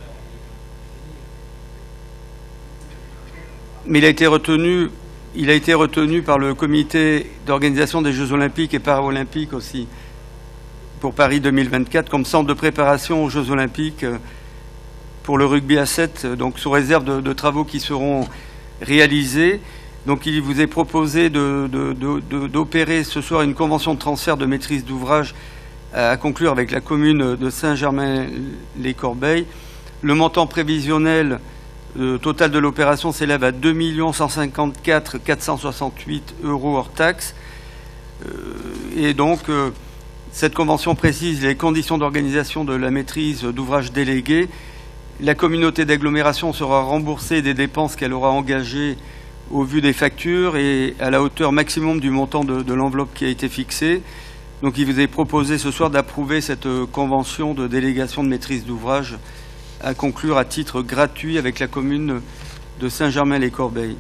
Mais il a été retenu par le comité d'organisation des Jeux Olympiques et Paralympiques aussi, pour Paris 2024, comme centre de préparation aux Jeux Olympiques pour le rugby à 7, donc sous réserve de travaux qui seront réalisés. Donc il vous est proposé d'opérer ce soir une convention de transfert de maîtrise d'ouvrage à conclure avec la commune de Saint-Germain-les-Corbeilles. Le montant prévisionnel total de l'opération s'élève à 2 154 468 € hors taxes. Et donc, cette convention précise les conditions d'organisation de la maîtrise d'ouvrage déléguée. La communauté d'agglomération sera remboursée des dépenses qu'elle aura engagées au vu des factures et à la hauteur maximum du montant de l'enveloppe qui a été fixée. Donc, il vous est proposé ce soir d'approuver cette convention de délégation de maîtrise d'ouvrage à conclure à titre gratuit avec la commune de Saint-Germain-les-Corbeilles.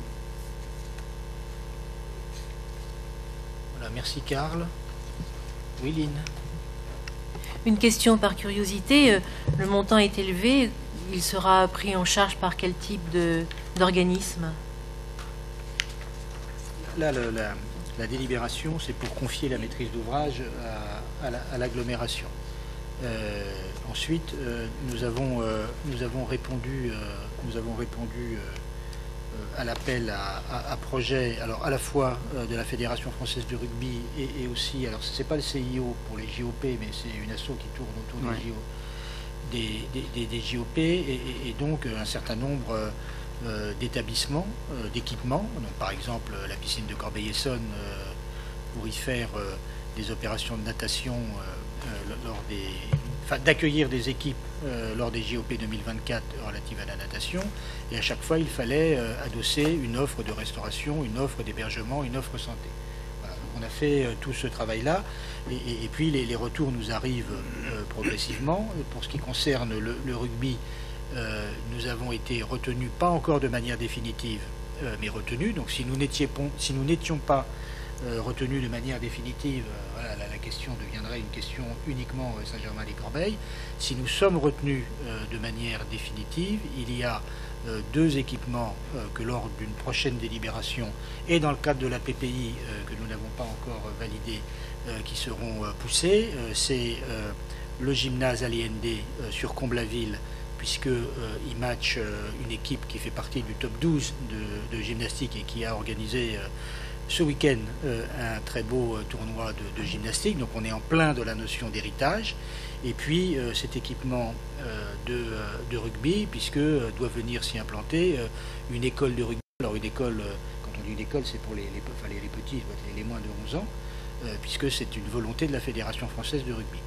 Voilà, merci Karl. Oui, Lynn. Une question par curiosité. Le montant est élevé. Il sera pris en charge par quel type d'organisme? Là, la délibération, c'est pour confier la maîtrise d'ouvrage à l'agglomération. Ensuite, nous avons répondu à l'appel à projet, alors à la fois de la Fédération française de rugby et aussi, alors c'est pas le CIO pour les JOP, mais c'est une asso qui tourne autour des JOP et donc un certain nombre d'établissements, d'équipements. Donc par exemple la piscine de Corbeil-Essonnes pour y faire des opérations de natation d'accueillir des équipes lors des JOP 2024 relatives à la natation, et à chaque fois il fallait adosser une offre de restauration, une offre d'hébergement, une offre santé. Voilà, donc on a fait tout ce travail-là, et puis les retours nous arrivent progressivement. Pour ce qui concerne le rugby, nous avons été retenus, pas encore de manière définitive, mais retenus. Donc si nous n'étions pas retenu de manière définitive, voilà, la question deviendrait une question uniquement Saint-Germain-les-Corbeilles. Si nous sommes retenus de manière définitive, il y a deux équipements que lors d'une prochaine délibération et dans le cadre de la PPI que nous n'avons pas encore validé, qui seront poussés. C'est le gymnase à l'IND sur Comble-la-Ville, puisqu'il match une équipe qui fait partie du top 12 de gymnastique et qui a organisé ce week-end un très beau tournoi de gymnastique. Donc on est en plein de la notion d'héritage. Et puis cet équipement de rugby, puisque doit venir s'y implanter une école de rugby. Alors une école, quand on dit une école, c'est pour les petits, les moins de 11 ans, puisque c'est une volonté de la Fédération française de rugby.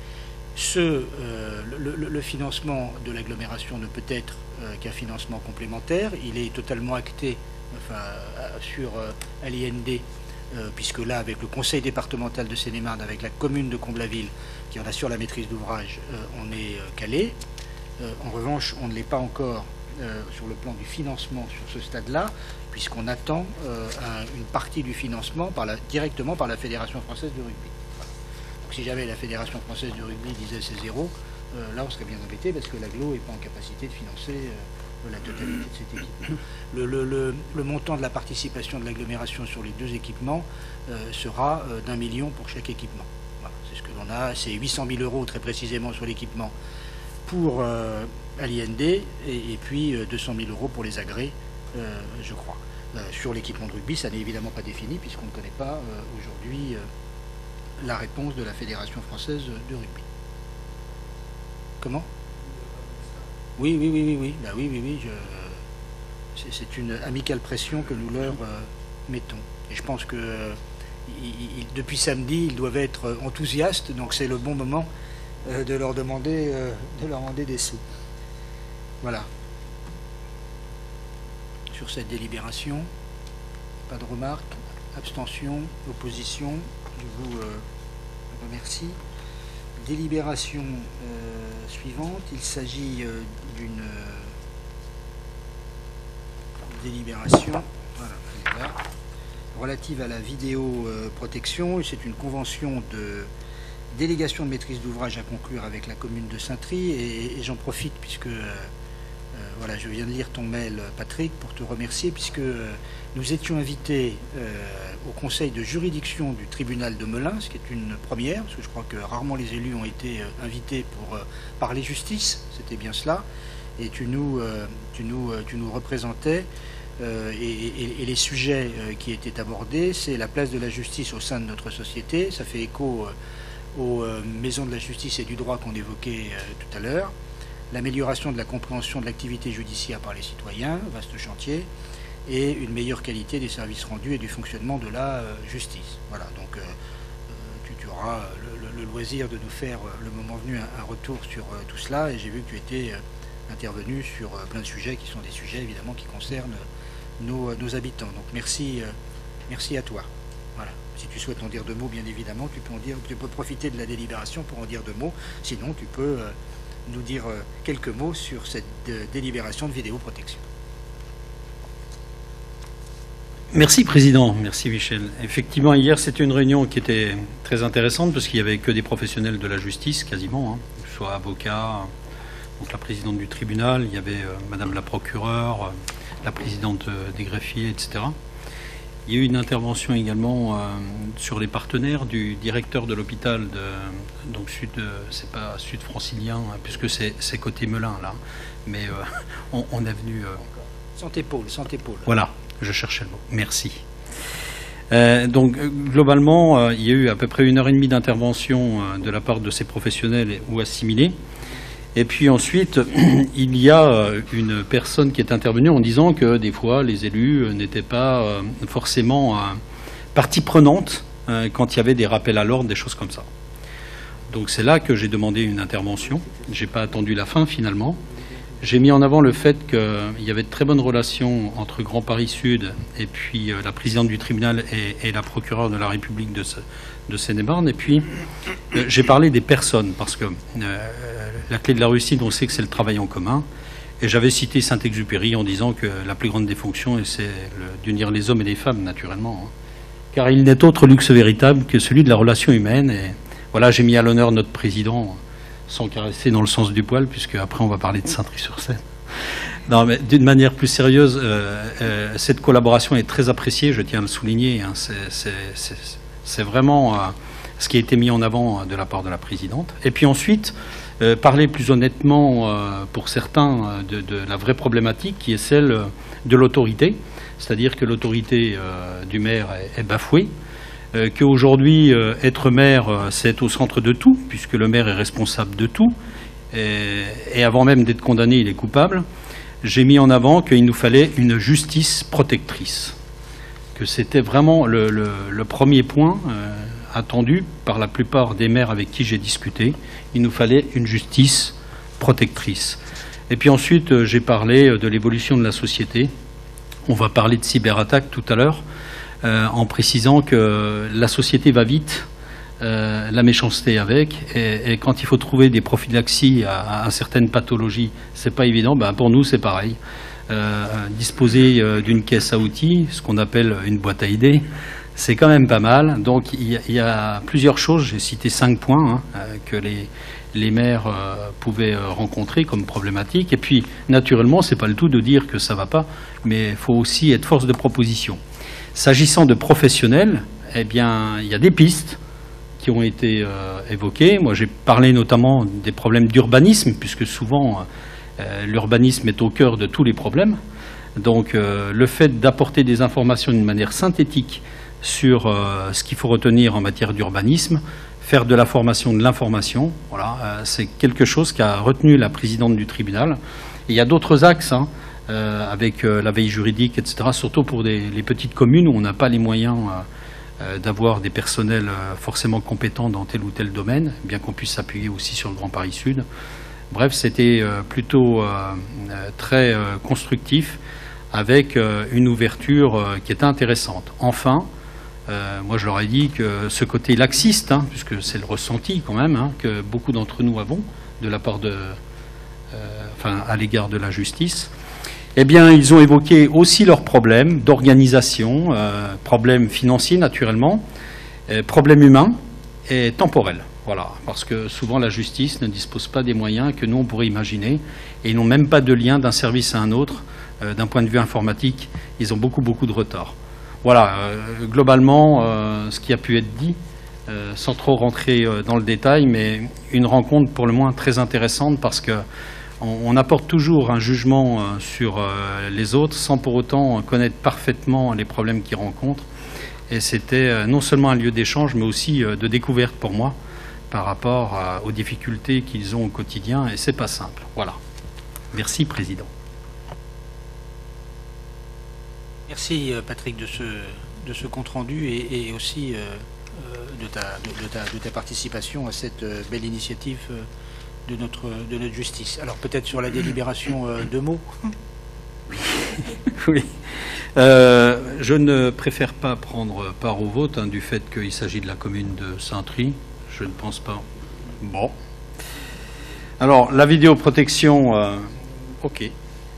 Le financement de l'agglomération ne peut être qu'un financement complémentaire. Il est totalement acté sur l'IND, puisque là, avec le conseil départemental de Seine-et-Marne, avec la commune de Comble-la-Ville, qui en assure la maîtrise d'ouvrage, on est calé. En revanche, on ne l'est pas encore sur le plan du financement sur ce stade-là, puisqu'on attend une partie du financement directement par la Fédération française de rugby. Voilà. Donc si jamais la Fédération française de rugby disait c'est zéro, là on serait bien embêté, parce que l'aglo n'est pas en capacité de financer la totalité de cet équipement. Le montant de la participation de l'agglomération sur les deux équipements sera d'1 million pour chaque équipement. Voilà, c'est ce que l'on a. C'est 800 000 € très précisément sur l'équipement pour à l'IND et puis 200 000 € pour les agrès, je crois. Sur l'équipement de rugby, ça n'est évidemment pas défini puisqu'on ne connaît pas aujourd'hui la réponse de la Fédération française de rugby. Comment? Oui. Bah oui. C'est une amicale pression que nous leur mettons. Et je pense que depuis samedi, ils doivent être enthousiastes, donc c'est le bon moment de leur demander des sous. Voilà. Sur cette délibération, pas de remarques, abstention, opposition, je vous remercie. Délibération suivante, il s'agit d'une délibération relative à la vidéoprotection. C'est une convention de délégation de maîtrise d'ouvrage à conclure avec la commune de Saint-Thry et j'en profite puisque voilà, je viens de lire ton mail, Patrick, pour te remercier puisque nous étions invités au conseil de juridiction du tribunal de Melun, ce qui est une première, parce que je crois que rarement les élus ont été invités pour parler justice, c'était bien cela, et tu nous représentais et les sujets qui étaient abordés, c'est la place de la justice au sein de notre société, ça fait écho aux maisons de la justice et du droit qu'on évoquait tout à l'heure, l'amélioration de la compréhension de l'activité judiciaire par les citoyens, vaste chantier, et une meilleure qualité des services rendus et du fonctionnement de la justice. Voilà, donc tu auras le loisir de nous faire, le moment venu, un retour sur tout cela, et j'ai vu que tu étais intervenu sur plein de sujets qui sont des sujets évidemment qui concernent nos habitants. Donc merci à toi. Voilà. Si tu souhaites en dire deux mots, bien évidemment, tu peux profiter de la délibération pour en dire deux mots, sinon tu peux nous dire quelques mots sur cette délibération de vidéoprotection. Merci Président, merci Michel. Effectivement, hier c'était une réunion qui était très intéressante parce qu'il n'y avait que des professionnels de la justice quasiment, hein, que ce soit avocats, donc la présidente du tribunal, il y avait Madame la procureure, la présidente des greffiers, etc. Il y a eu une intervention également sur les partenaires du directeur de l'hôpital de donc c'est pas sud francilien hein, puisque c'est côté Melun là, mais on est venu Santé Pôle. Voilà, je cherchais le mot. Merci. Donc globalement, il y a eu à peu près 1h30 d'intervention de la part de ces professionnels ou assimilés. Et puis ensuite, il y a une personne qui est intervenue en disant que des fois, les élus n'étaient pas forcément partie prenante quand il y avait des rappels à l'ordre, des choses comme ça. Donc c'est là que j'ai demandé une intervention. Je n'ai pas attendu la fin finalement. J'ai mis en avant le fait qu'il y avait de très bonnes relations entre Grand Paris Sud et puis la présidente du tribunal et la procureure de la République de Seine-et-Marne. Et puis j'ai parlé des personnes parce que la clé de la réussite, on sait que c'est le travail en commun. Et j'avais cité Saint-Exupéry en disant que la plus grande des fonctions, c'est d'unir les hommes et les femmes, naturellement. Hein. Car il n'est autre luxe véritable que celui de la relation humaine. Et voilà, j'ai mis à l'honneur notre président, sans caresser dans le sens du poil, puisque après on va parler de Saint-Thry-sur-Seine. Non, mais d'une manière plus sérieuse, cette collaboration est très appréciée, je tiens à le souligner. Hein. C'est vraiment ce qui a été mis en avant de la part de la présidente. Et puis ensuite, parler plus honnêtement pour certains de la vraie problématique qui est celle de l'autorité, c'est-à-dire que l'autorité du maire est bafouée, qu'aujourd'hui être maire c'est être au centre de tout, puisque le maire est responsable de tout, et avant même d'être condamné il est coupable. J'ai mis en avant qu'il nous fallait une justice protectrice, que c'était vraiment le premier point attendu par la plupart des maires avec qui j'ai discuté. Il nous fallait une justice protectrice. Et puis ensuite, j'ai parlé de l'évolution de la société. On va parler de cyberattaque tout à l'heure, en précisant que la société va vite, la méchanceté avec, et quand il faut trouver des prophylaxies à certaines pathologies, c'est pas évident. Ben, pour nous, c'est pareil. Disposer d'une caisse à outils, ce qu'on appelle une boîte à idées, c'est quand même pas mal. Donc il y a plusieurs choses, j'ai cité 5 points que les maires pouvaient rencontrer comme problématique. Et puis naturellement, c'est pas le tout de dire que ça va pas, mais il faut aussi être force de proposition. S'agissant de professionnels, eh bien il y a des pistes qui ont été évoqués. Moi, j'ai parlé notamment des problèmes d'urbanisme, puisque souvent l'urbanisme est au cœur de tous les problèmes. Donc le fait d'apporter des informations d'une manière synthétique sur ce qu'il faut retenir en matière d'urbanisme, faire de la formation de l'information, voilà, c'est quelque chose qu'a retenu la présidente du tribunal. Et il y a d'autres axes, avec la veille juridique, etc., surtout pour les petites communes où on n'a pas les moyens d'avoir des personnels forcément compétents dans tel ou tel domaine, bien qu'on puisse s'appuyer aussi sur le Grand Paris Sud. Bref, c'était plutôt très constructif, avec une ouverture qui était intéressante. Enfin, moi je leur ai dit que ce côté laxiste, puisque c'est le ressenti quand même, que beaucoup d'entre nous avons de la part à l'égard de la justice, eh bien ils ont évoqué aussi leurs problèmes d'organisation, problèmes financiers naturellement, problèmes humains et temporels. Voilà, parce que souvent la justice ne dispose pas des moyens que nous on pourrait imaginer, et ils n'ont même pas de lien d'un service à un autre. D'un point de vue informatique, ils ont beaucoup de retard. Voilà, globalement, ce qui a pu être dit, sans trop rentrer dans le détail, mais une rencontre pour le moins très intéressante, parce qu'on apporte toujours un jugement sur les autres, sans pour autant connaître parfaitement les problèmes qu'ils rencontrent. Et c'était non seulement un lieu d'échange, mais aussi de découverte pour moi, par rapport aux difficultés qu'ils ont au quotidien, et c'est pas simple. Voilà. Merci, Président. Merci Patrick de ce compte-rendu et aussi de ta participation à cette belle initiative de notre justice. Alors peut-être sur la délibération, 2 mots. Oui. Je ne préfère pas prendre part au vote du fait qu'il s'agit de la commune de Saint-Try. Je ne pense pas. Bon. Alors, la vidéoprotection, ok.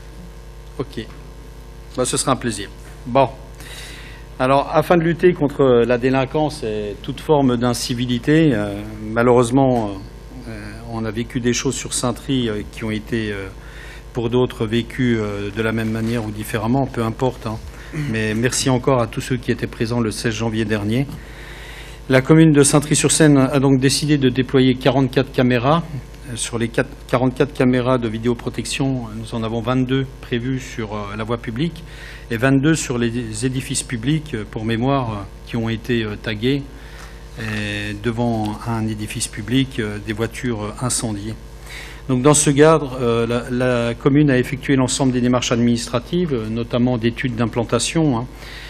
Bah, ce sera un plaisir. Bon. Alors, afin de lutter contre la délinquance et toute forme d'incivilité, malheureusement, on a vécu des choses sur Saint-Try qui ont été, pour d'autres, vécues de la même manière ou différemment, peu importe. Mais merci encore à tous ceux qui étaient présents le 16 janvier dernier. La commune de Saint-Try-sur-Seine a donc décidé de déployer 44 caméras. Sur les 44 caméras de vidéoprotection, nous en avons 22 prévues sur la voie publique et 22 sur les édifices publics, pour mémoire, qui ont été tagués devant un édifice public, des voitures incendiées. Donc dans ce cadre, la commune a effectué l'ensemble des démarches administratives, notamment d'études d'implantation,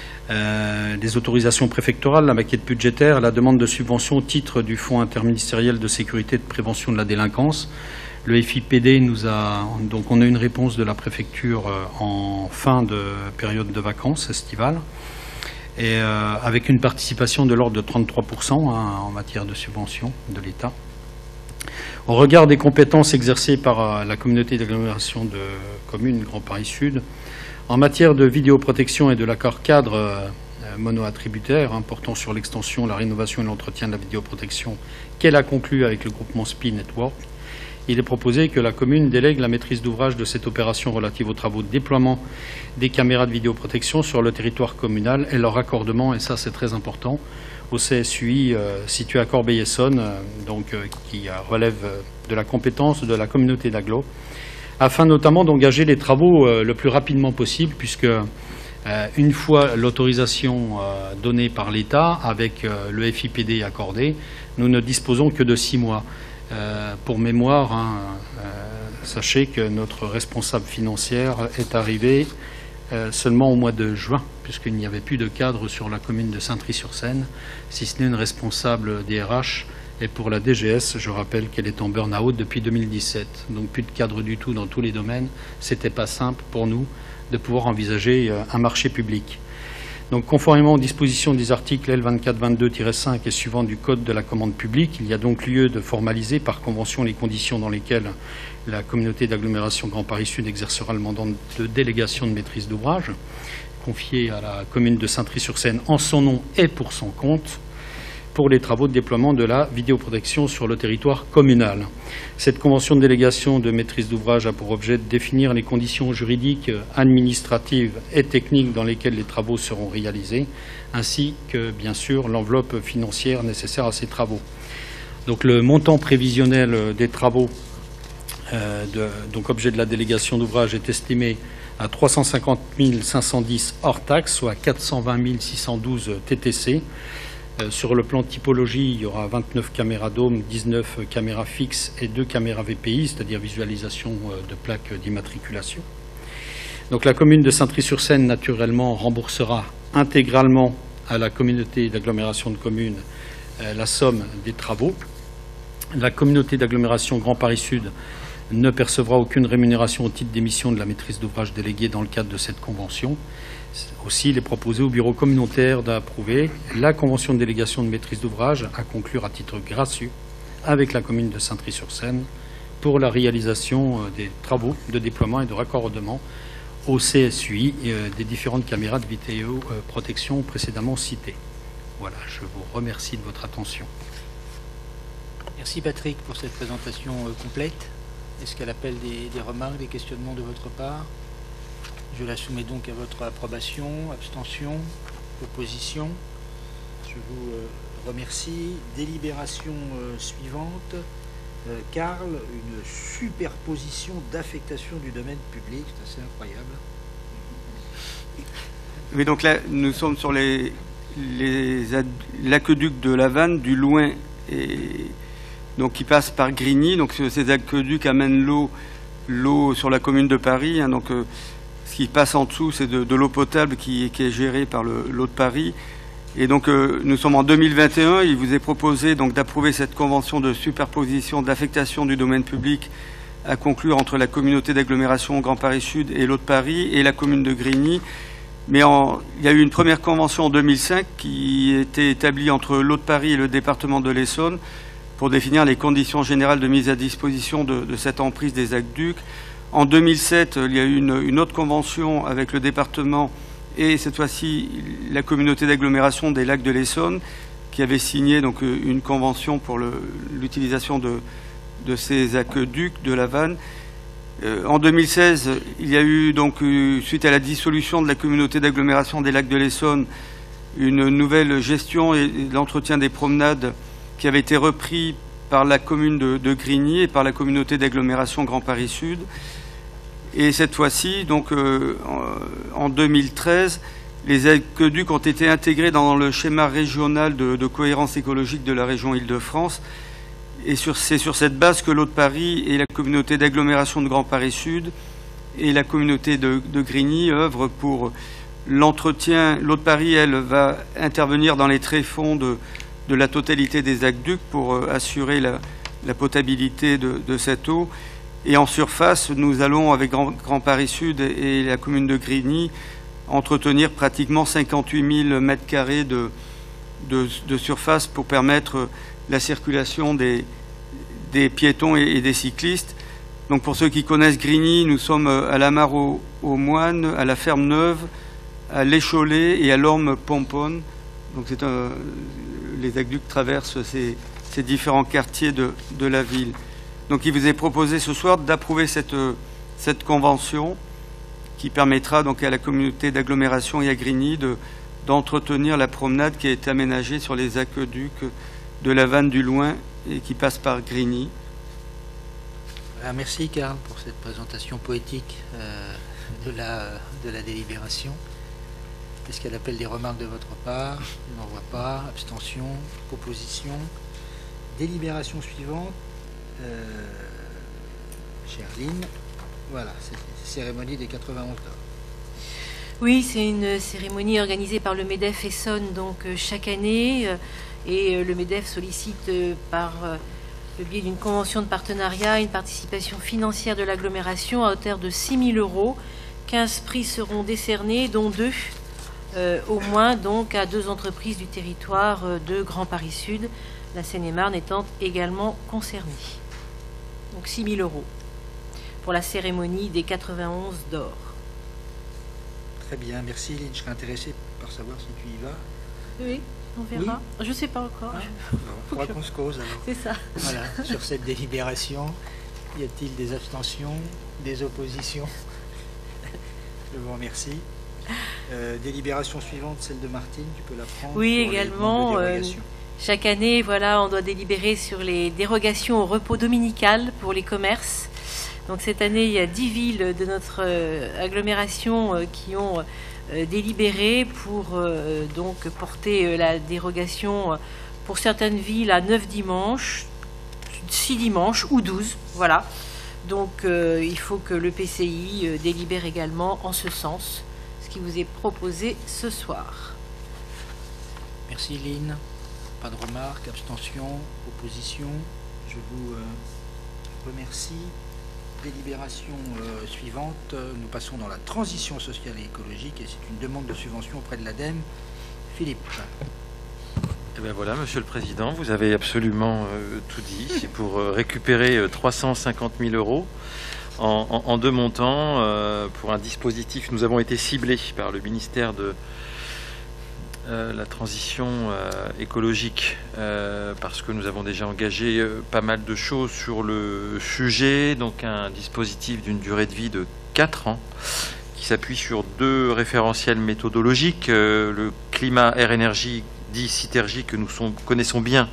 les autorisations préfectorales, la maquette budgétaire, la demande de subvention au titre du Fonds interministériel de sécurité et de prévention de la délinquance. Le FIPD donc on a une réponse de la préfecture en fin de période de vacances estivale, et avec une participation de l'ordre de 33% en matière de subvention de l'État. Au regard des compétences exercées par la communauté d'agglomération de communes Grand Paris Sud, en matière de vidéoprotection et de l'accord cadre mono-attributaire portant sur l'extension, la rénovation et l'entretien de la vidéoprotection qu'elle a conclu avec le groupement SPI Network, il est proposé que la commune délègue la maîtrise d'ouvrage de cette opération relative aux travaux de déploiement des caméras de vidéoprotection sur le territoire communal et leur raccordement, et ça c'est très important, au CSUI situé à Corbeil-Essonnes, qui relève de la compétence de la communauté d'agglo, afin notamment d'engager les travaux le plus rapidement possible, puisque une fois l'autorisation donnée par l'État, avec le FIPD accordé, nous ne disposons que de 6 mois. Pour mémoire, sachez que notre responsable financière est arrivée seulement au mois de juin, puisqu'il n'y avait plus de cadre sur la commune de Saint-Try-sur-Seine, si ce n'est une responsable DRH. Et pour la DGS, je rappelle qu'elle est en burn-out depuis 2017. Donc plus de cadre du tout dans tous les domaines. C'était pas simple pour nous de pouvoir envisager un marché public. Donc conformément aux dispositions des articles L2422-5 et suivants du Code de la commande publique, il y a donc lieu de formaliser par convention les conditions dans lesquelles la communauté d'agglomération Grand Paris Sud exercera le mandat de délégation de maîtrise d'ouvrage, confié à la commune de Saint-Try-sur-Seine en son nom et pour son compte. pour les travaux de déploiement de la vidéoprotection sur le territoire communal. Cette convention de délégation de maîtrise d'ouvrage a pour objet de définir les conditions juridiques, administratives et techniques dans lesquelles les travaux seront réalisés, ainsi que, bien sûr, l'enveloppe financière nécessaire à ces travaux. Donc, le montant prévisionnel des travaux, donc objet de la délégation d'ouvrage, est estimé à 350 510 hors taxes, soit 420 612 TTC. Sur le plan typologie, il y aura 29 caméras dômes, 19 caméras fixes et 2 caméras VPI, c'est-à-dire visualisation de plaques d'immatriculation. Donc la commune de Saintry-sur-Seine, naturellement, remboursera intégralement à la communauté d'agglomération de communes la somme des travaux. La communauté d'agglomération Grand Paris Sud ne percevra aucune rémunération au titre d'émission de la maîtrise d'ouvrage déléguée dans le cadre de cette convention. Aussi, il est proposé au bureau communautaire d'approuver la convention de délégation de maîtrise d'ouvrage à conclure à titre gracieux avec la commune de Saintry-sur-Seine pour la réalisation des travaux de déploiement et de raccordement au CSUI des différentes caméras de vidéoprotection précédemment citées. Voilà, je vous remercie de votre attention. Merci Patrick pour cette présentation complète. Est-ce qu'elle appelle des remarques, des questionnements de votre part? Je la soumets donc à votre approbation, abstention, opposition. Je vous remercie. Délibération suivante. Karl, une superposition d'affectation du domaine public, c'est assez incroyable. Oui, donc là, nous sommes sur l'aqueduc de la Vanne, du Loing, donc qui passe par Grigny. Donc ces aqueducs amènent l'eau sur la commune de Paris. Hein, donc ce qui passe en dessous, c'est de l'eau potable qui est gérée par l'eau de Paris. Et donc nous sommes en 2021. Il vous est proposé donc d'approuver cette convention de superposition d'affectation du domaine public à conclure entre la communauté d'agglomération Grand Paris Sud et l'eau de Paris et la commune de Grigny. Mais il y a eu une première convention en 2005 qui était établie entre l'eau de Paris et le département de l'Essonne pour définir les conditions générales de mise à disposition de cette emprise des aqueducs. En 2007, il y a eu une autre convention avec le département et cette fois-ci la communauté d'agglomération des lacs de l'Essonne qui avait signé donc une convention pour l'utilisation de ces aqueducs de la Vanne. En 2016, il y a eu donc, suite à la dissolution de la communauté d'agglomération des lacs de l'Essonne, une nouvelle gestion et l'entretien des promenades qui avait été repris par la commune de Grigny et par la communauté d'agglomération Grand Paris Sud. Et cette fois-ci, donc en 2013, les aqueducs ont été intégrés dans le schéma régional de cohérence écologique de la région Île-de-France. Et c'est sur cette base que l'eau de Paris et la communauté d'agglomération de Grand Paris Sud et la communauté de Grigny œuvrent pour l'entretien. L'eau de Paris, elle, va intervenir dans les tréfonds de la totalité des aqueducs pour assurer la potabilité de cette eau. Et en surface, nous allons, avec Grand Paris Sud et la commune de Grigny, entretenir pratiquement 58 000 mètres carrés de surface pour permettre la circulation des piétons et des cyclistes. Donc pour ceux qui connaissent Grigny, nous sommes à la Mare aux Moines, à la Ferme Neuve, à l'Écholet et à l'Orme-Pomponne. Donc les aqueducs traversent ces différents quartiers de la ville. Donc il vous est proposé ce soir d'approuver cette convention qui permettra donc à la communauté d'agglomération et à Grigny d'entretenir la promenade qui a été aménagée sur les aqueducs de la Vanne du Loing et qui passe par Grigny. Voilà, merci Karl pour cette présentation poétique de la délibération. Est-ce qu'elle appelle des remarques de votre part? Je n'en vois pas. Abstention, opposition. Délibération suivante. Gerline, voilà, c'est la cérémonie des 91 d'or. Oui, c'est une cérémonie organisée par le MEDEF Essonne donc chaque année et le MEDEF sollicite par le biais d'une convention de partenariat une participation financière de l'agglomération à hauteur de 6 000 €. 15 prix seront décernés, dont 2 au moins donc à 2 entreprises du territoire de Grand Paris Sud, la Seine-et-Marne étant également concernée. Donc 6 000 € pour la cérémonie des 91 d'or. Très bien, merci Lynn. Je serais intéressé par savoir si tu y vas. Oui. On verra. Je ne sais pas encore. Il faudra qu'on se cause alors. C'est ça. Voilà, sur cette délibération, y a-t-il des abstentions, des oppositions? Je vous remercie. Délibération suivante, celle de Martine, tu peux la prendre. Oui, également. Chaque année, voilà, on doit délibérer sur les dérogations au repos dominical pour les commerces. Donc cette année, il y a 10 villes de notre agglomération qui ont délibéré pour donc porter la dérogation pour certaines villes à 9 dimanches, 6 dimanches ou 12. Voilà. Donc il faut que le PCI délibère également en ce sens, ce qui vous est proposé ce soir. Merci Lynn. Pas de remarques, abstention, opposition. Je vous remercie. Délibération suivante. Nous passons dans la transition sociale et écologique et c'est une demande de subvention auprès de l'ADEME. Philippe. Eh bien voilà, Monsieur le Président, vous avez absolument tout dit. C'est pour récupérer 350 000 euros en deux montants pour un dispositif. Nous avons été ciblés par le ministère de la transition écologique parce que nous avons déjà engagé pas mal de choses sur le sujet. Donc un dispositif d'une durée de vie de 4 ans qui s'appuie sur 2 référentiels méthodologiques. Le climat, air, énergie, dit Citergie, que nous connaissons bien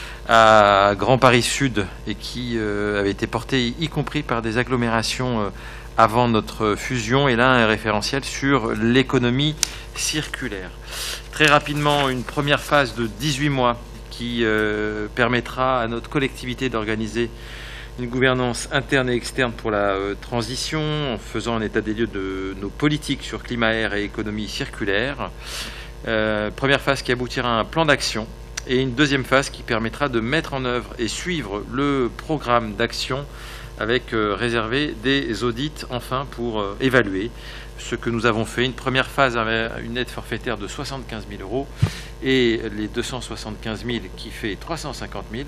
à Grand Paris Sud et qui avait été porté y compris par des agglomérations avant notre fusion, et là un référentiel sur l'économie circulaire. Très rapidement, une première phase de 18 mois qui permettra à notre collectivité d'organiser une gouvernance interne et externe pour la transition, en faisant un état des lieux de nos politiques sur climat, air et économie circulaire. Première phase qui aboutira à un plan d'action, et une deuxième phase qui permettra de mettre en œuvre et suivre le programme d'action avec réservé des audits enfin pour évaluer ce que nous avons fait. Une première phase avec une aide forfaitaire de 75 000 euros et les 275 000 qui fait 350 000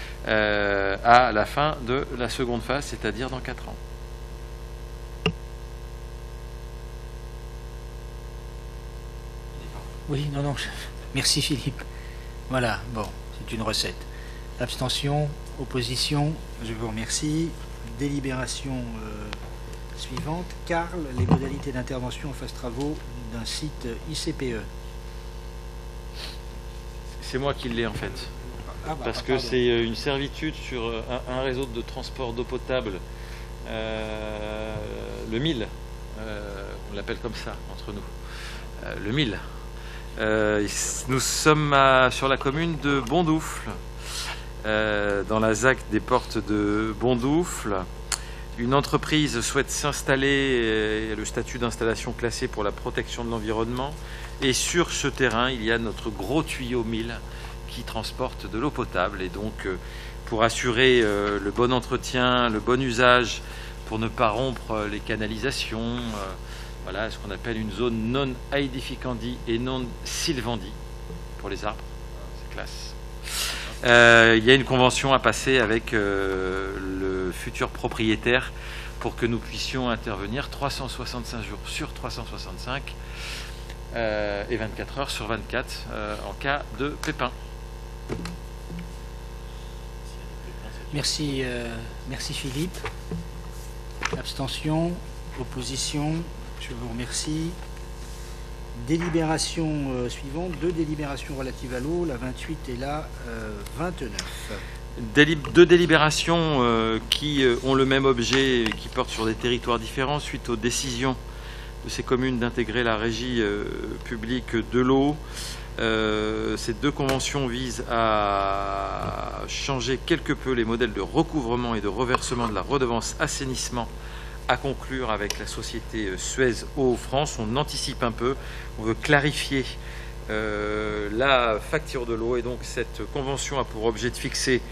à la fin de la seconde phase, c'est-à-dire dans 4 ans. Oui, non, merci Philippe. Voilà, bon, c'est une recette. Abstention, opposition, je vous remercie. Délibération suivante. Karl, les modalités d'intervention en phase travaux d'un site ICPE. C'est moi qui l'ai en fait. Parce que c'est une servitude sur un réseau de transport d'eau potable, le MIL, on l'appelle comme ça entre nous, le MIL. Nous sommes sur la commune de Bondoufle, dans la ZAC des portes de Bondoufle. Une entreprise souhaite s'installer, le statut d'installation classée pour la protection de l'environnement, et sur ce terrain il y a notre gros tuyau 1000 qui transporte de l'eau potable, et donc pour assurer le bon entretien, le bon usage, pour ne pas rompre les canalisations, voilà ce qu'on appelle une zone non aedificandi et non silvandi pour les arbres, c'est classe. Il y a une convention à passer avec le futur propriétaire pour que nous puissions intervenir 365 jours sur 365 et 24 heures sur 24 en cas de pépin. Merci, merci Philippe. Abstention, opposition, je vous remercie. Délibération suivante, 2 délibérations relatives à l'eau, la 28 et la 29. 2 délibérations qui ont le même objet et qui portent sur des territoires différents suite aux décisions de ces communes d'intégrer la régie publique de l'eau. Ces 2 conventions visent à changer quelque peu les modèles de recouvrement et de reversement de la redevance assainissement à conclure avec la société Suez Eau France. On anticipe un peu, on veut clarifier la facture de l'eau, et donc cette convention a pour objet de fixer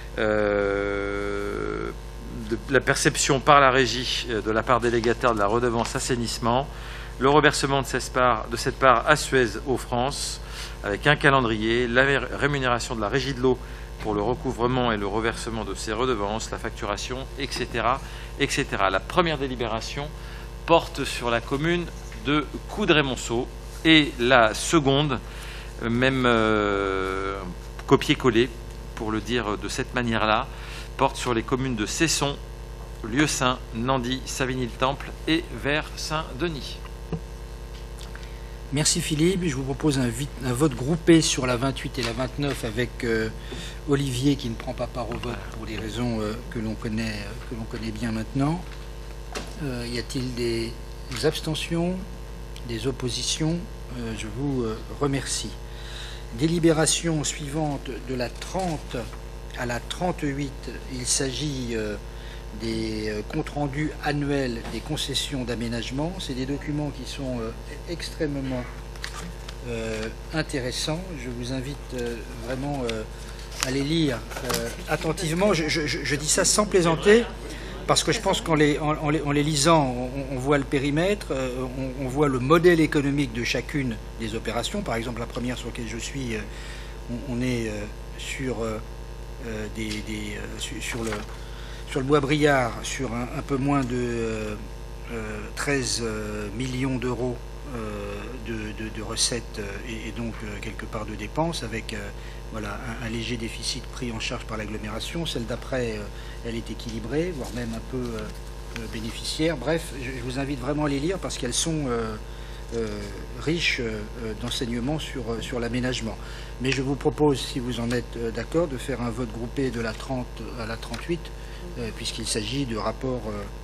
la perception par la régie de la part délégataire de la redevance assainissement, le reversement de cette part à Suez Eau France avec un calendrier, la rémunération de la régie de l'eau pour le recouvrement et le reversement de ces redevances, la facturation, etc., etc. La première délibération porte sur la commune de Coudray-Monceau et la seconde même copier-coller, pour le dire de cette manière-là, porte sur les communes de Cesson, Lieu-Saint, Nandy, Savigny-le-Temple et vers Saint-Denis. Merci Philippe. Je vous propose un vote groupé sur la 28 et la 29 avec Olivier qui ne prend pas part au vote pour les raisons que l'on connaît bien maintenant. Y a-t-il des abstentions, des oppositions? Je vous remercie. Délibération suivante de la 30 à la 38. Il s'agit des comptes rendus annuels des concessions d'aménagement. C'est des documents qui sont extrêmement intéressants. Je vous invite vraiment à les lire attentivement. Je dis ça sans plaisanter, parce que je pense qu'en les lisant, on voit le périmètre, on voit le modèle économique de chacune des opérations. Par exemple, la première sur laquelle je suis, on est sur le Bois-Briard, sur un peu moins de 13 millions d'euros de recettes et donc quelque part de dépenses, avec voilà, un léger déficit pris en charge par l'agglomération. Celle d'après, elle est équilibrée, voire même un peu bénéficiaire. Bref, je vous invite vraiment à les lire parce qu'elles sont riches d'enseignements sur l'aménagement. Mais je vous propose, si vous en êtes d'accord, de faire un vote groupé de la 30 à la 38, puisqu'il s'agit de rapports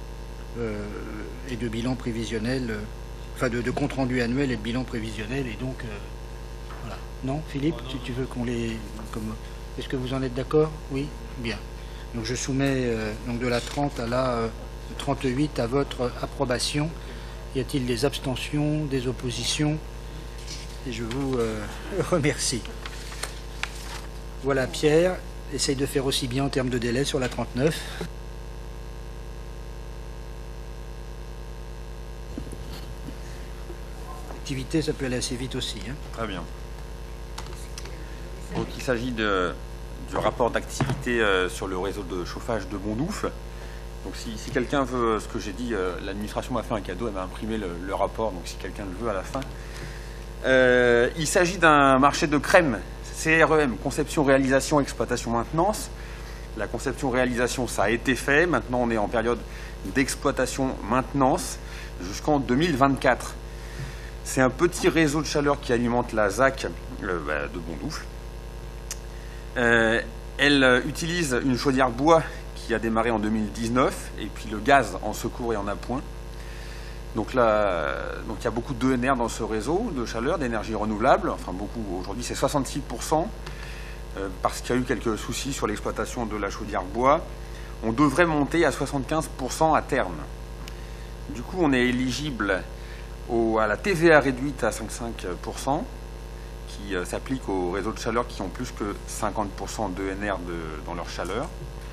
et de bilan prévisionnel, enfin de compte rendu annuel et de bilan prévisionnel, et donc voilà. Non, Philippe, tu veux qu'on les... Est-ce que vous en êtes d'accord? Oui? Bien. Donc je soumets donc de la 30 à la 38 à votre approbation. Y a-t-il des abstentions, des oppositions? Et je vous remercie. Voilà, Pierre, essaye de faire aussi bien en termes de délai sur la 39. L'activité, ça peut aller assez vite aussi. Hein. Très bien. Donc il s'agit du rapport d'activité sur le réseau de chauffage de Bondoufle. Donc si quelqu'un veut ce que j'ai dit, l'administration m'a fait un cadeau, elle m'a imprimé le rapport, donc si quelqu'un le veut à la fin. Il s'agit d'un marché de crème, CREM, conception, réalisation, exploitation, maintenance. La conception, réalisation, ça a été fait. Maintenant, on est en période d'exploitation, maintenance jusqu'en 2024. C'est un petit réseau de chaleur qui alimente la ZAC de Bondoufle. Elle utilise une chaudière bois qui a démarré en 2019, et puis le gaz en secours et en appoint. Donc là, il y a beaucoup d'ENR dans ce réseau de chaleur, d'énergie renouvelable. Enfin beaucoup, aujourd'hui c'est 66%, parce qu'il y a eu quelques soucis sur l'exploitation de la chaudière bois. On devrait monter à 75% à terme. Du coup, on est éligible à la TVA réduite à 5,5%, qui s'applique aux réseaux de chaleur qui ont plus que 50% d'ENR dans leur chaleur.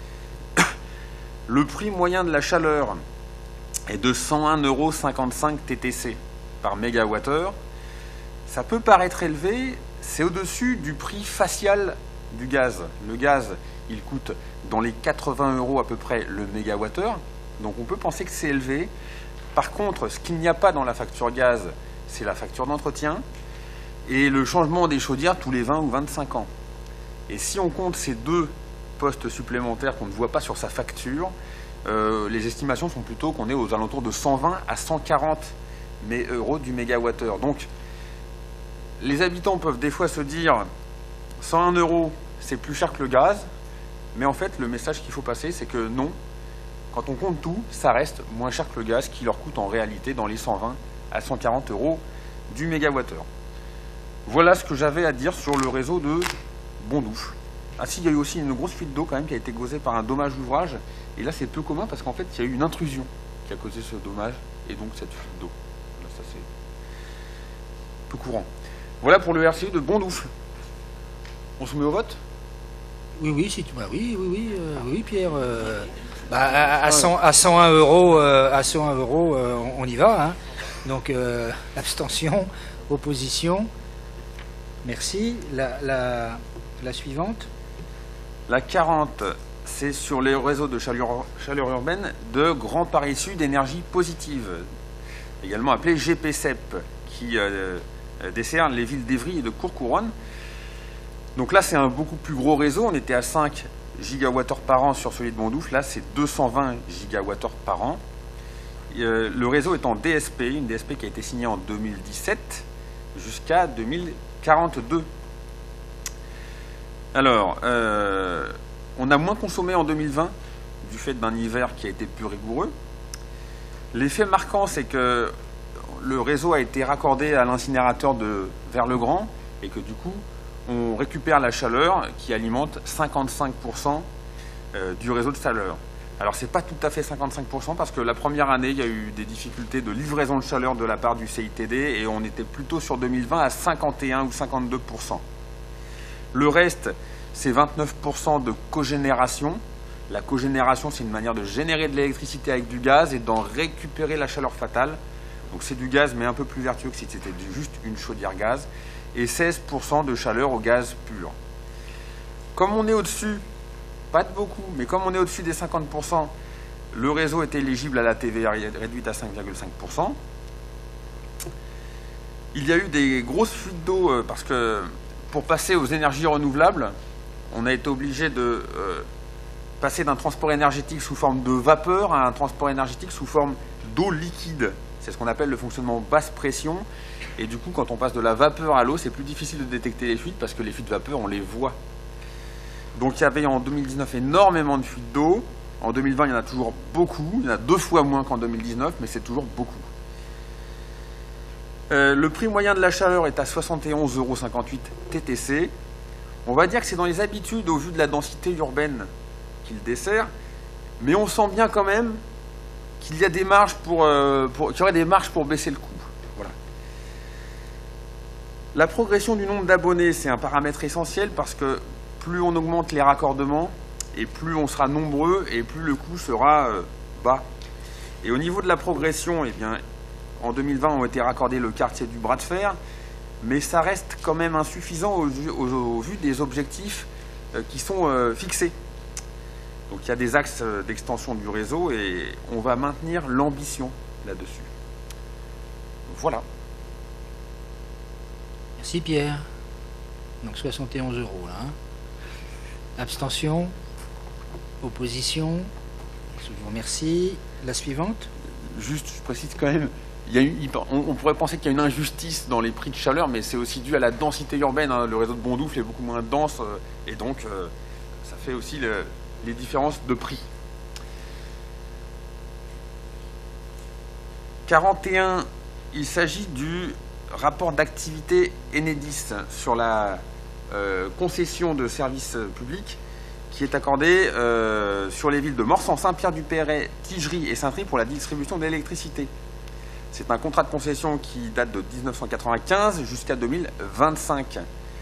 Le prix moyen de la chaleur est de 101,55 € TTC par mégawattheure. Ça peut paraître élevé, c'est au-dessus du prix facial du gaz. Le gaz, il coûte dans les 80 € à peu près le mégawattheure, donc on peut penser que c'est élevé. Par contre, ce qu'il n'y a pas dans la facture gaz, c'est la facture d'entretien et le changement des chaudières tous les 20 ou 25 ans. Et si on compte ces deux postes supplémentaires qu'on ne voit pas sur sa facture, les estimations sont plutôt qu'on est aux alentours de 120 à 140 € du mégawattheure. Donc, les habitants peuvent des fois se dire 101 €, c'est plus cher que le gaz, mais en fait, le message qu'il faut passer, c'est que non, quand on compte tout, ça reste moins cher que le gaz, qui leur coûte en réalité dans les 120 à 140 € du mégawattheure. Voilà ce que j'avais à dire sur le réseau de Bondoufle. Ah si, il y a eu aussi une grosse fuite d'eau quand même qui a été causée par un dommage d'ouvrage. Et là, c'est peu commun parce qu'en fait, il y a eu une intrusion qui a causé ce dommage et donc cette fuite d'eau. Là, ça, c'est peu courant. Voilà pour le RCE de Bondoufle. On se met au vote? Oui, si tu... oui, Pierre. À 101 €, on y va. Hein. Donc, abstention, opposition. Merci. La suivante. La 40, c'est sur les réseaux de chaleur urbaine de Grand Paris Sud Énergie Positive, également appelé GPCEP, qui dessert les villes d'Évry et de Courcouronnes. Donc là, c'est un beaucoup plus gros réseau. On était à 5 gigawattheures par an sur celui de Bondoufle. Là, c'est 220 gigawattheures par an. Le réseau est en DSP, une DSP qui a été signée en 2017 jusqu'à 2042. Alors, on a moins consommé en 2020 du fait d'un hiver qui a été plus rigoureux. L'effet marquant, c'est que le réseau a été raccordé à l'incinérateur de Vers-le-Grand et que du coup, on récupère la chaleur qui alimente 55% du réseau de chaleur. Alors, ce n'est pas tout à fait 55% parce que la première année, il y a eu des difficultés de livraison de chaleur de la part du CITD et on était plutôt sur 2020 à 51 ou 52%. Le reste, c'est 29% de cogénération. La cogénération, c'est une manière de générer de l'électricité avec du gaz et d'en récupérer la chaleur fatale. Donc c'est du gaz, mais un peu plus vertueux que si c'était juste une chaudière gaz. Et 16% de chaleur au gaz pur. Comme on est au-dessus, pas de beaucoup, mais comme on est au-dessus des 50%, le réseau est éligible à la TVA réduite à 5,5%. Il y a eu des grosses fuites d'eau parce que pour passer aux énergies renouvelables, on a été obligé de passer d'un transport énergétique sous forme de vapeur à un transport énergétique sous forme d'eau liquide. C'est ce qu'on appelle le fonctionnement basse pression. Et du coup, quand on passe de la vapeur à l'eau, c'est plus difficile de détecter les fuites parce que les fuites de vapeur, on les voit. Donc il y avait en 2019 énormément de fuites d'eau. En 2020, il y en a toujours beaucoup. Il y en a 2 fois moins qu'en 2019, mais c'est toujours beaucoup. Le prix moyen de la chaleur est à 71,58 € TTC. On va dire que c'est dans les habitudes au vu de la densité urbaine qu'il dessert, mais on sent bien quand même qu'il y a des marges qu'il y aurait des marges pour baisser le coût. Voilà. La progression du nombre d'abonnés, c'est un paramètre essentiel parce que plus on augmente les raccordements et plus on sera nombreux et plus le coût sera bas. Et au niveau de la progression, eh bien, en 2020, ont été raccordés le quartier du bras de fer, mais ça reste quand même insuffisant au vu des objectifs qui sont fixés. Donc il y a des axes d'extension du réseau et on va maintenir l'ambition là-dessus. Voilà. Merci Pierre. Donc 71 € là. Hein. Abstention. Opposition. Je vous remercie. La suivante. Juste, je précise quand même, on pourrait penser qu'il y a une injustice dans les prix de chaleur, mais c'est aussi dû à la densité urbaine. Hein. Le réseau de Bondoufle est beaucoup moins dense et donc ça fait aussi les différences de prix. 41, il s'agit du rapport d'activité Enedis sur la concession de services publics qui est accordée sur les villes de Morsan, Saint-Pierre-du-Perret, Tigerie et Saint-Try pour la distribution d'électricité. C'est un contrat de concession qui date de 1995 jusqu'à 2025.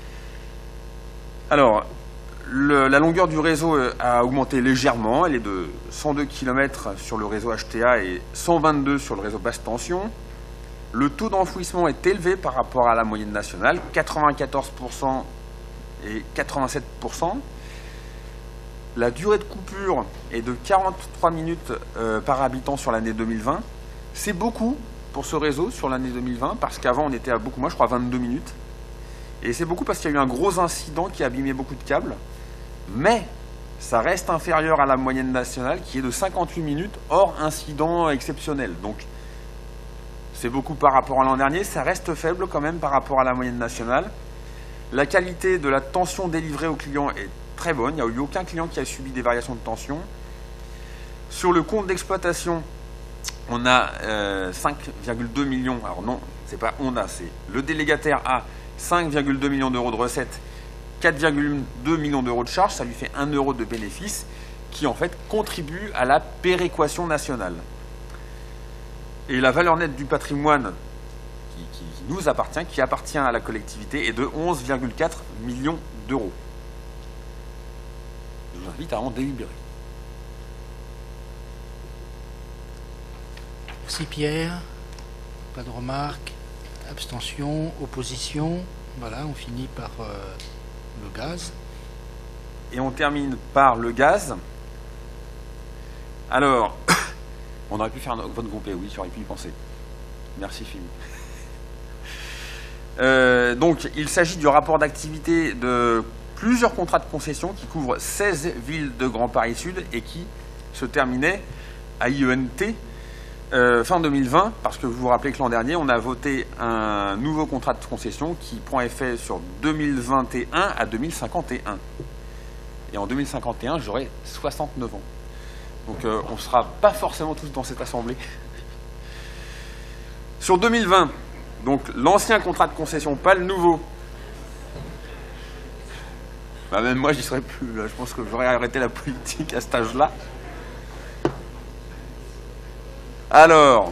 Alors, la longueur du réseau a augmenté légèrement. Elle est de 102 km sur le réseau HTA et 122 sur le réseau basse tension. Le taux d'enfouissement est élevé par rapport à la moyenne nationale, 94% et 87%. La durée de coupure est de 43 minutes par habitant sur l'année 2020. C'est beaucoup pour ce réseau sur l'année 2020, parce qu'avant on était à beaucoup moins, je crois 22 minutes. Et c'est beaucoup parce qu'il y a eu un gros incident qui a abîmé beaucoup de câbles. Mais ça reste inférieur à la moyenne nationale qui est de 58 minutes hors incident exceptionnel. Donc c'est beaucoup par rapport à l'an dernier, ça reste faible quand même par rapport à la moyenne nationale. La qualité de la tension délivrée aux clients est très bonne, il n'y a eu aucun client qui a subi des variations de tension. Sur le compte d'exploitation, on a 5,2 millions, alors non, c'est pas on a, c'est le délégataire a 5,2 millions d'euros de recettes, 4,2 millions d'euros de charges, ça lui fait 1 euro de bénéfice qui en fait contribue à la péréquation nationale. Et la valeur nette du patrimoine qui nous appartient, qui appartient à la collectivité, est de 11,4 millions d'euros. Je vous invite à en délibérer. Merci Pierre. Pas de remarques. Abstention, opposition. Voilà, on finit par le gaz. Et on termine par le gaz. Alors, on aurait pu faire un vote groupé, oui, j'aurais pu y penser. Merci Philippe. Donc, il s'agit du rapport d'activité de plusieurs contrats de concession qui couvrent 16 villes de Grand Paris Sud et qui se terminaient à IENT fin 2020, parce que vous vous rappelez que l'an dernier, on a voté un nouveau contrat de concession qui prend effet sur 2021 à 2051. Et en 2051, j'aurai 69 ans. Donc on ne sera pas forcément tous dans cette assemblée. Sur 2020, donc l'ancien contrat de concession, pas le nouveau. Bah, même moi, j'y serais plus. Là. Je pense que j'aurais arrêté la politique à cet âge-là. Alors,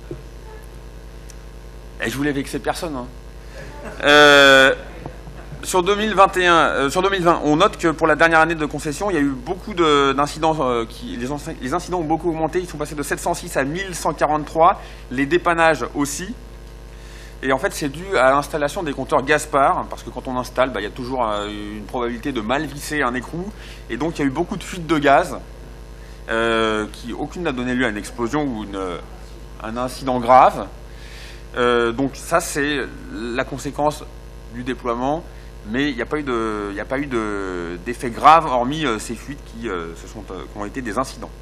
et je voulais vexer personne. Hein. Sur 2020, on note que pour la dernière année de concession, il y a eu beaucoup d'incidents. Les incidents ont beaucoup augmenté. Ils sont passés de 706 à 1143. Les dépannages aussi. Et en fait, c'est dû à l'installation des compteurs Gaspard, parce que quand on installe, il y a toujours une probabilité de mal visser un écrou. Et donc, il y a eu beaucoup de fuites de gaz, qui aucune n'a donné lieu à une explosion ou un incident grave. Donc ça, c'est la conséquence du déploiement, mais il n'y a pas eu d'effet grave, hormis ces fuites qui ont été des incidents.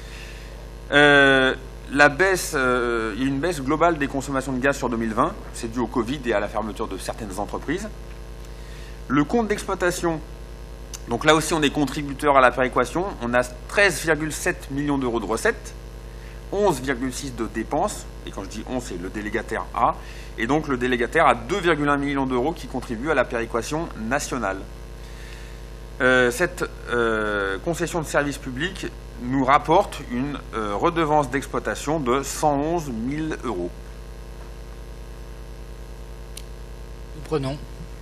La baisse, il y a une baisse globale des consommations de gaz sur 2020. C'est dû au Covid et à la fermeture de certaines entreprises. Le compte d'exploitation, donc là aussi on est contributeur à la péréquation. On a 13,7 millions d'euros de recettes, 11,6 de dépenses. Et quand je dis 11, c'est le délégataire A. Et donc le délégataire a 2,1 millions d'euros qui contribuent à la péréquation nationale. Cette concession de service public nous rapporte une redevance d'exploitation de 111 000 euros. Nous prenons.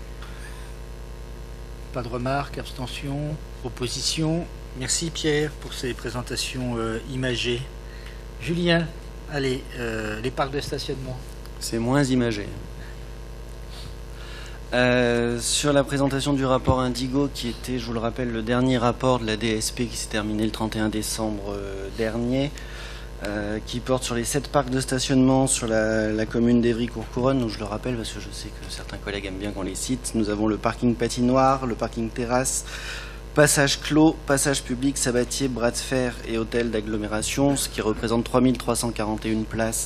Pas de remarques, abstentions, oppositions. Merci Pierre pour ces présentations imagées. Julien, allez, les parcs de stationnement. C'est moins imagé. Sur la présentation du rapport Indigo, qui était, je vous le rappelle, le dernier rapport de la DSP qui s'est terminé le 31 décembre dernier, qui porte sur les 7 parcs de stationnement sur la commune d'Évry-Courcouronnes. Donc je le rappelle parce que je sais que certains collègues aiment bien qu'on les cite. Nous avons le parking patinoire, le parking terrasse, passage clos, passage public, sabatier, bras de fer et hôtel d'agglomération, ce qui représente 3341 places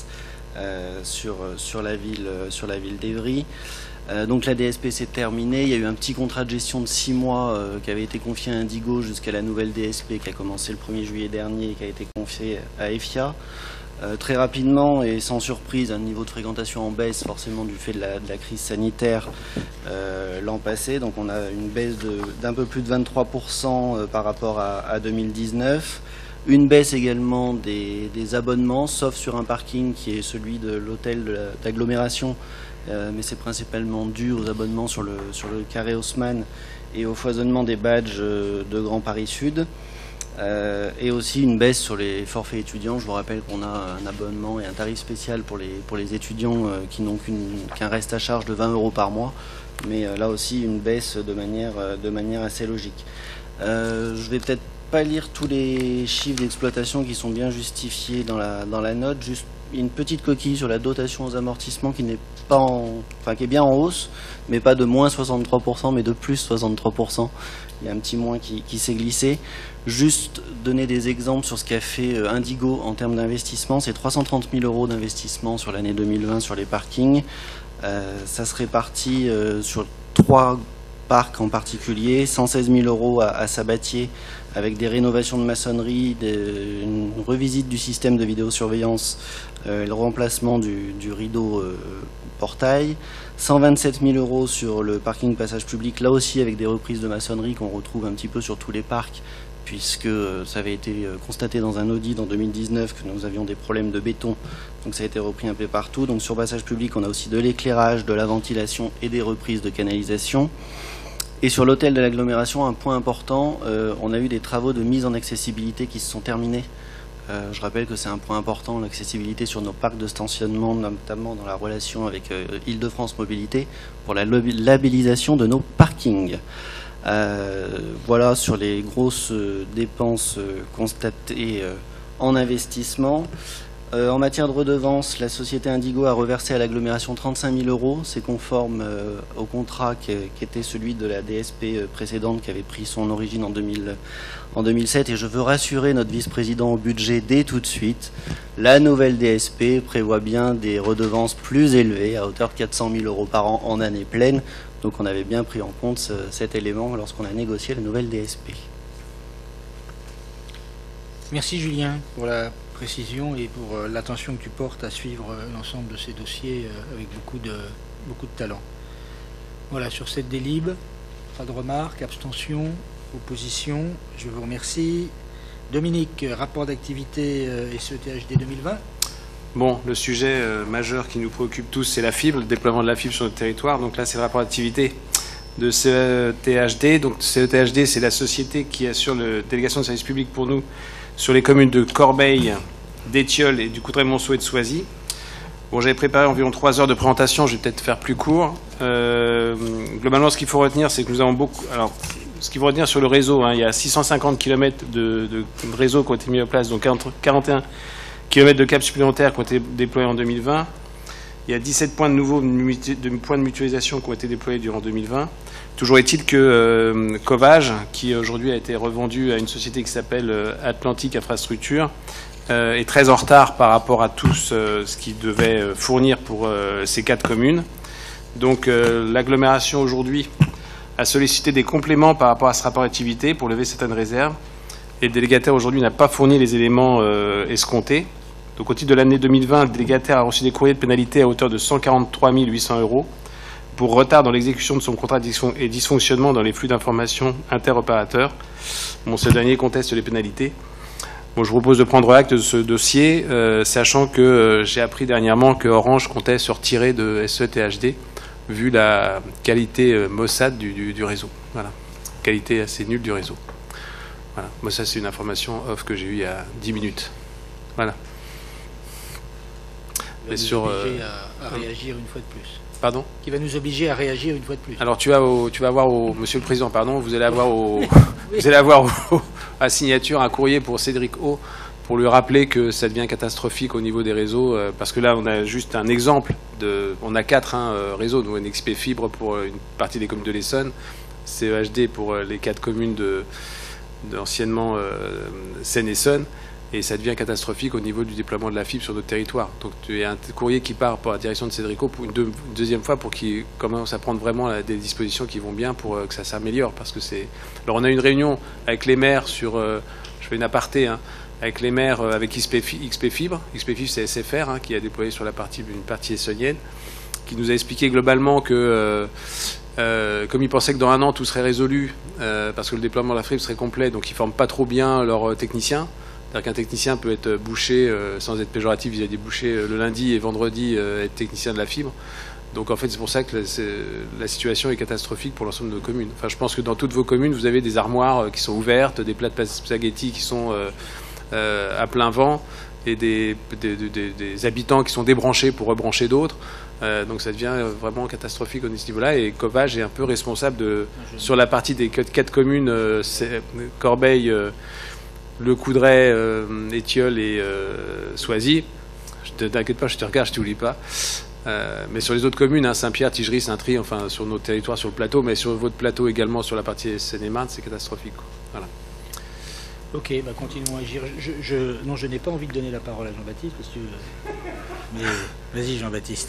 sur la ville d'Évry. Donc la DSP s'est terminée, il y a eu un petit contrat de gestion de 6 mois qui avait été confié à Indigo jusqu'à la nouvelle DSP qui a commencé le 1er juillet dernier et qui a été confié à EFIA. Très rapidement et sans surprise, un niveau de fréquentation en baisse forcément du fait de la crise sanitaire l'an passé. Donc on a une baisse d'un peu plus de 23% par rapport à 2019. Une baisse également des abonnements, sauf sur un parking qui est celui de l'hôtel d'agglomération. Mais c'est principalement dû aux abonnements sur le carré Haussmann et au foisonnement des badges de Grand Paris Sud. Et aussi une baisse sur les forfaits étudiants. Je vous rappelle qu'on a un abonnement et un tarif spécial pour les étudiants qui n'ont qu'un reste à charge de 20 € par mois. Mais là aussi une baisse de manière assez logique. Je vais peut-être pas lire tous les chiffres d'exploitation qui sont bien justifiés dans la note. Juste une petite coquille sur la dotation aux amortissements qui n'est pas qui est bien en hausse, mais pas de moins 63%, mais de plus 63%. Il y a un petit moins qui s'est glissé. Juste donner des exemples sur ce qu'a fait Indigo en termes d'investissement. C'est 330 000 € d'investissement sur l'année 2020 sur les parkings. Ça se répartit sur 3 parcs en particulier. 116 000 € à Sabatier avec des rénovations de maçonnerie, une revisite du système de vidéosurveillance, le remplacement du rideau portail. 127 000 € sur le parking passage public, là aussi avec des reprises de maçonnerie qu'on retrouve un petit peu sur tous les parcs, puisque ça avait été constaté dans un audit en 2019 que nous avions des problèmes de béton, donc ça a été repris un peu partout. Donc sur passage public, on a aussi de l'éclairage, de la ventilation et des reprises de canalisation. Et sur l'hôtel de l'agglomération, un point important, on a eu des travaux de mise en accessibilité qui se sont terminés. Je rappelle que c'est un point important, l'accessibilité sur nos parcs de stationnement, notamment dans la relation avec Île-de-France Mobilité, pour la labellisation de nos parkings. Voilà sur les grosses dépenses constatées en investissement. En matière de redevance, la société Indigo a reversé à l'agglomération 35 000 €. C'est conforme au contrat qui était celui de la DSP précédente qui avait pris son origine en 2007. Et je veux rassurer notre vice-président au budget dès tout de suite. La nouvelle DSP prévoit bien des redevances plus élevées à hauteur de 400 000 € par an en année pleine. Donc on avait bien pris en compte cet élément lorsqu'on a négocié la nouvelle DSP. Merci Julien pour la précision et pour l'attention que tu portes à suivre l'ensemble de ces dossiers avec beaucoup de talent. Voilà, sur cette délib, pas de remarques, abstention, opposition, je vous remercie. Dominique, rapport d'activité SETHD 2020. Bon, le sujet majeur qui nous préoccupe tous, c'est la fibre, le déploiement de la fibre sur notre territoire. Donc là, c'est le rapport d'activité de CETHD. Donc CETHD, c'est la société qui assure la délégation de service public pour nous sur les communes de Corbeil, d'Étiole et du Coudray-Monceau et de Soisy. Bon, j'avais préparé environ 3 heures de présentation, je vais peut-être faire plus court. Globalement, ce qu'il faut retenir, c'est que nous avons beaucoup... Alors, ce qu'il faut retenir sur le réseau, hein, il y a 650 km de réseau qui ont été mis en place, donc 41 km de câbles supplémentaires qui ont été déployés en 2020. Il y a 17 points de points de mutualisation qui ont été déployés durant 2020. Toujours est-il que Covage, qui aujourd'hui a été revendu à une société qui s'appelle Atlantique Infrastructure, est très en retard par rapport à tout ce qu'il devait fournir pour ces 4 communes. Donc l'agglomération aujourd'hui a sollicité des compléments par rapport à ce rapport d'activité pour lever certaines réserves. Et le délégataire aujourd'hui n'a pas fourni les éléments escomptés. Donc au titre de l'année 2020, le délégataire a reçu des courriers de pénalité à hauteur de 143 800 € pour retard dans l'exécution de son contrat et dysfonctionnement dans les flux d'informations interopérateurs. Bon, ce dernier conteste les pénalités. Bon, je vous propose de prendre acte de ce dossier, sachant que j'ai appris dernièrement que Orange comptait se retirer de SETHD, vu la qualité maussade du réseau. Voilà. Qualité assez nulle du réseau. Voilà. Moi, ça, c'est une information off que j'ai eue il y a 10 minutes. Voilà. Qui va nous obliger à réagir une fois de plus. Pardon ? Qui va nous obliger à réagir une fois de plus. Alors, tu vas avoir au Monsieur le Président, pardon, vous allez avoir à signature un courrier pour Cédric O, pour lui rappeler que ça devient catastrophique au niveau des réseaux, parce que là, on a juste un exemple. On a 4 réseaux, donc NXP Fibre pour une partie des communes de l'Essonne, CEHD pour les 4 communes d'anciennement Seine-Essonne, et ça devient catastrophique au niveau du déploiement de la fibre sur notre territoire. Donc il y a un courrier qui part par la direction de Cédrico pour une deuxième fois pour qu'il commence à prendre vraiment des dispositions qui vont bien pour que ça s'améliore. Parce que c'est. Alors on a eu une réunion avec les maires sur. Je fais une aparté, hein, avec les maires avec XP Fibre. XP Fibre, c'est SFR, hein, qui a déployé sur une partie essonnienne, qui nous a expliqué globalement que comme ils pensaient que dans 1 an tout serait résolu, parce que le déploiement de la fibre serait complet, donc ils ne forment pas trop bien leurs techniciens. C'est-à-dire qu'un technicien peut être bouché, sans être péjoratif, il y a des bouchers le lundi et vendredi, être technicien de la fibre. Donc en fait, c'est pour ça que la situation est catastrophique pour l'ensemble de nos communes. Enfin, je pense que dans toutes vos communes, vous avez des armoires qui sont ouvertes, des plats de spaghettis qui sont à plein vent, et des habitants qui sont débranchés pour rebrancher d'autres. Donc ça devient vraiment catastrophique au niveau-là. Et Covage est un peu responsable sur la partie des 4 communes, Corbeil, Le Coudray, Étiole et Soisy. T'inquiète pas, je te regarde, je t'oublie pas. Mais sur les autres communes, hein, Saint-Pierre, Tigerie, Saint-Try, enfin sur notre territoire, sur le plateau, mais sur votre plateau également, sur la partie Seine-et-Marne, c'est catastrophique. Voilà. Ok, bah continuons à agir. Non, je n'ai pas envie de donner la parole à Jean-Baptiste, parce que... Mais vas-y, Jean-Baptiste.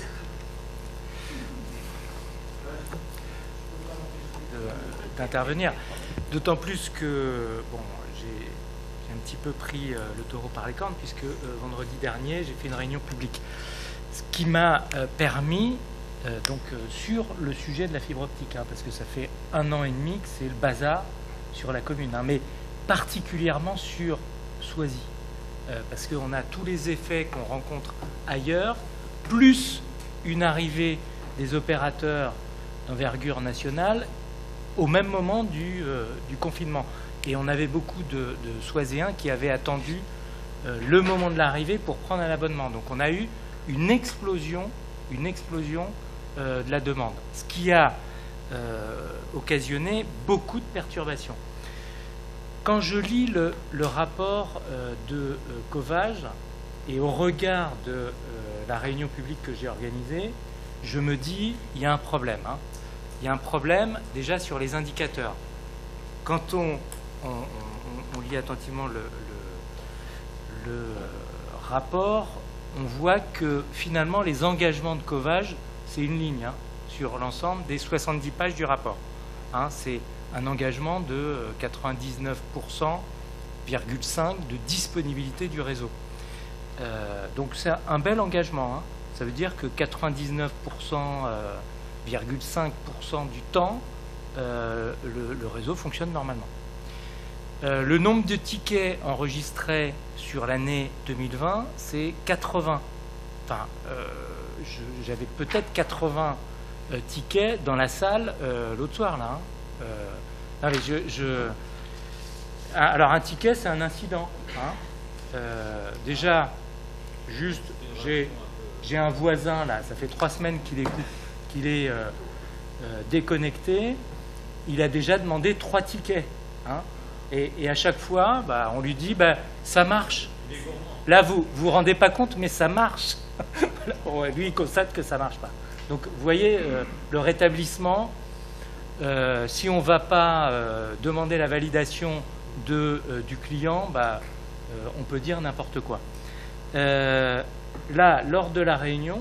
D'intervenir. D'autant plus que bon, j'ai un petit peu pris le taureau par les cornes, puisque vendredi dernier, j'ai fait une réunion publique. Ce qui m'a permis, sur le sujet de la fibre optique, hein, parce que ça fait 1 an et demi que c'est le bazar sur la commune, hein, mais particulièrement sur Soisy, parce qu'on a tous les effets qu'on rencontre ailleurs, plus une arrivée des opérateurs d'envergure nationale au même moment du confinement. Et on avait beaucoup de Soiséens qui avaient attendu le moment de l'arrivée pour prendre un abonnement. Donc on a eu une explosion de la demande, ce qui a occasionné beaucoup de perturbations. Quand je lis le rapport de Covage, Et au regard de la réunion publique que j'ai organisée, je me dis, il y a un problème. Hein. Il y a un problème déjà sur les indicateurs. Quand on lit attentivement le rapport, on voit que finalement les engagements de Covage, c'est une ligne hein, sur l'ensemble des 70 pages du rapport. Hein, c'est un engagement de 99,5% de disponibilité du réseau. Donc c'est un bel engagement. Hein. Ça veut dire que 99,5% du temps, le réseau fonctionne normalement. Le nombre de tickets enregistrés sur l'année 2020, c'est 80. Enfin, j'avais peut-être 80 tickets dans la salle l'autre soir, là. Hein. Alors, un ticket, c'est un incident. Hein. Déjà, juste, j'ai un voisin, là, ça fait 3 semaines qu'il est déconnecté. Il a déjà demandé 3 tickets. Hein. Et à chaque fois, bah, on lui dit ça marche. Là, vous vous rendez pas compte, mais ça marche. Lui, il constate que ça marche pas. Donc, vous voyez, le rétablissement, si on ne va pas demander la validation du client, on peut dire n'importe quoi. Là, lors de la réunion,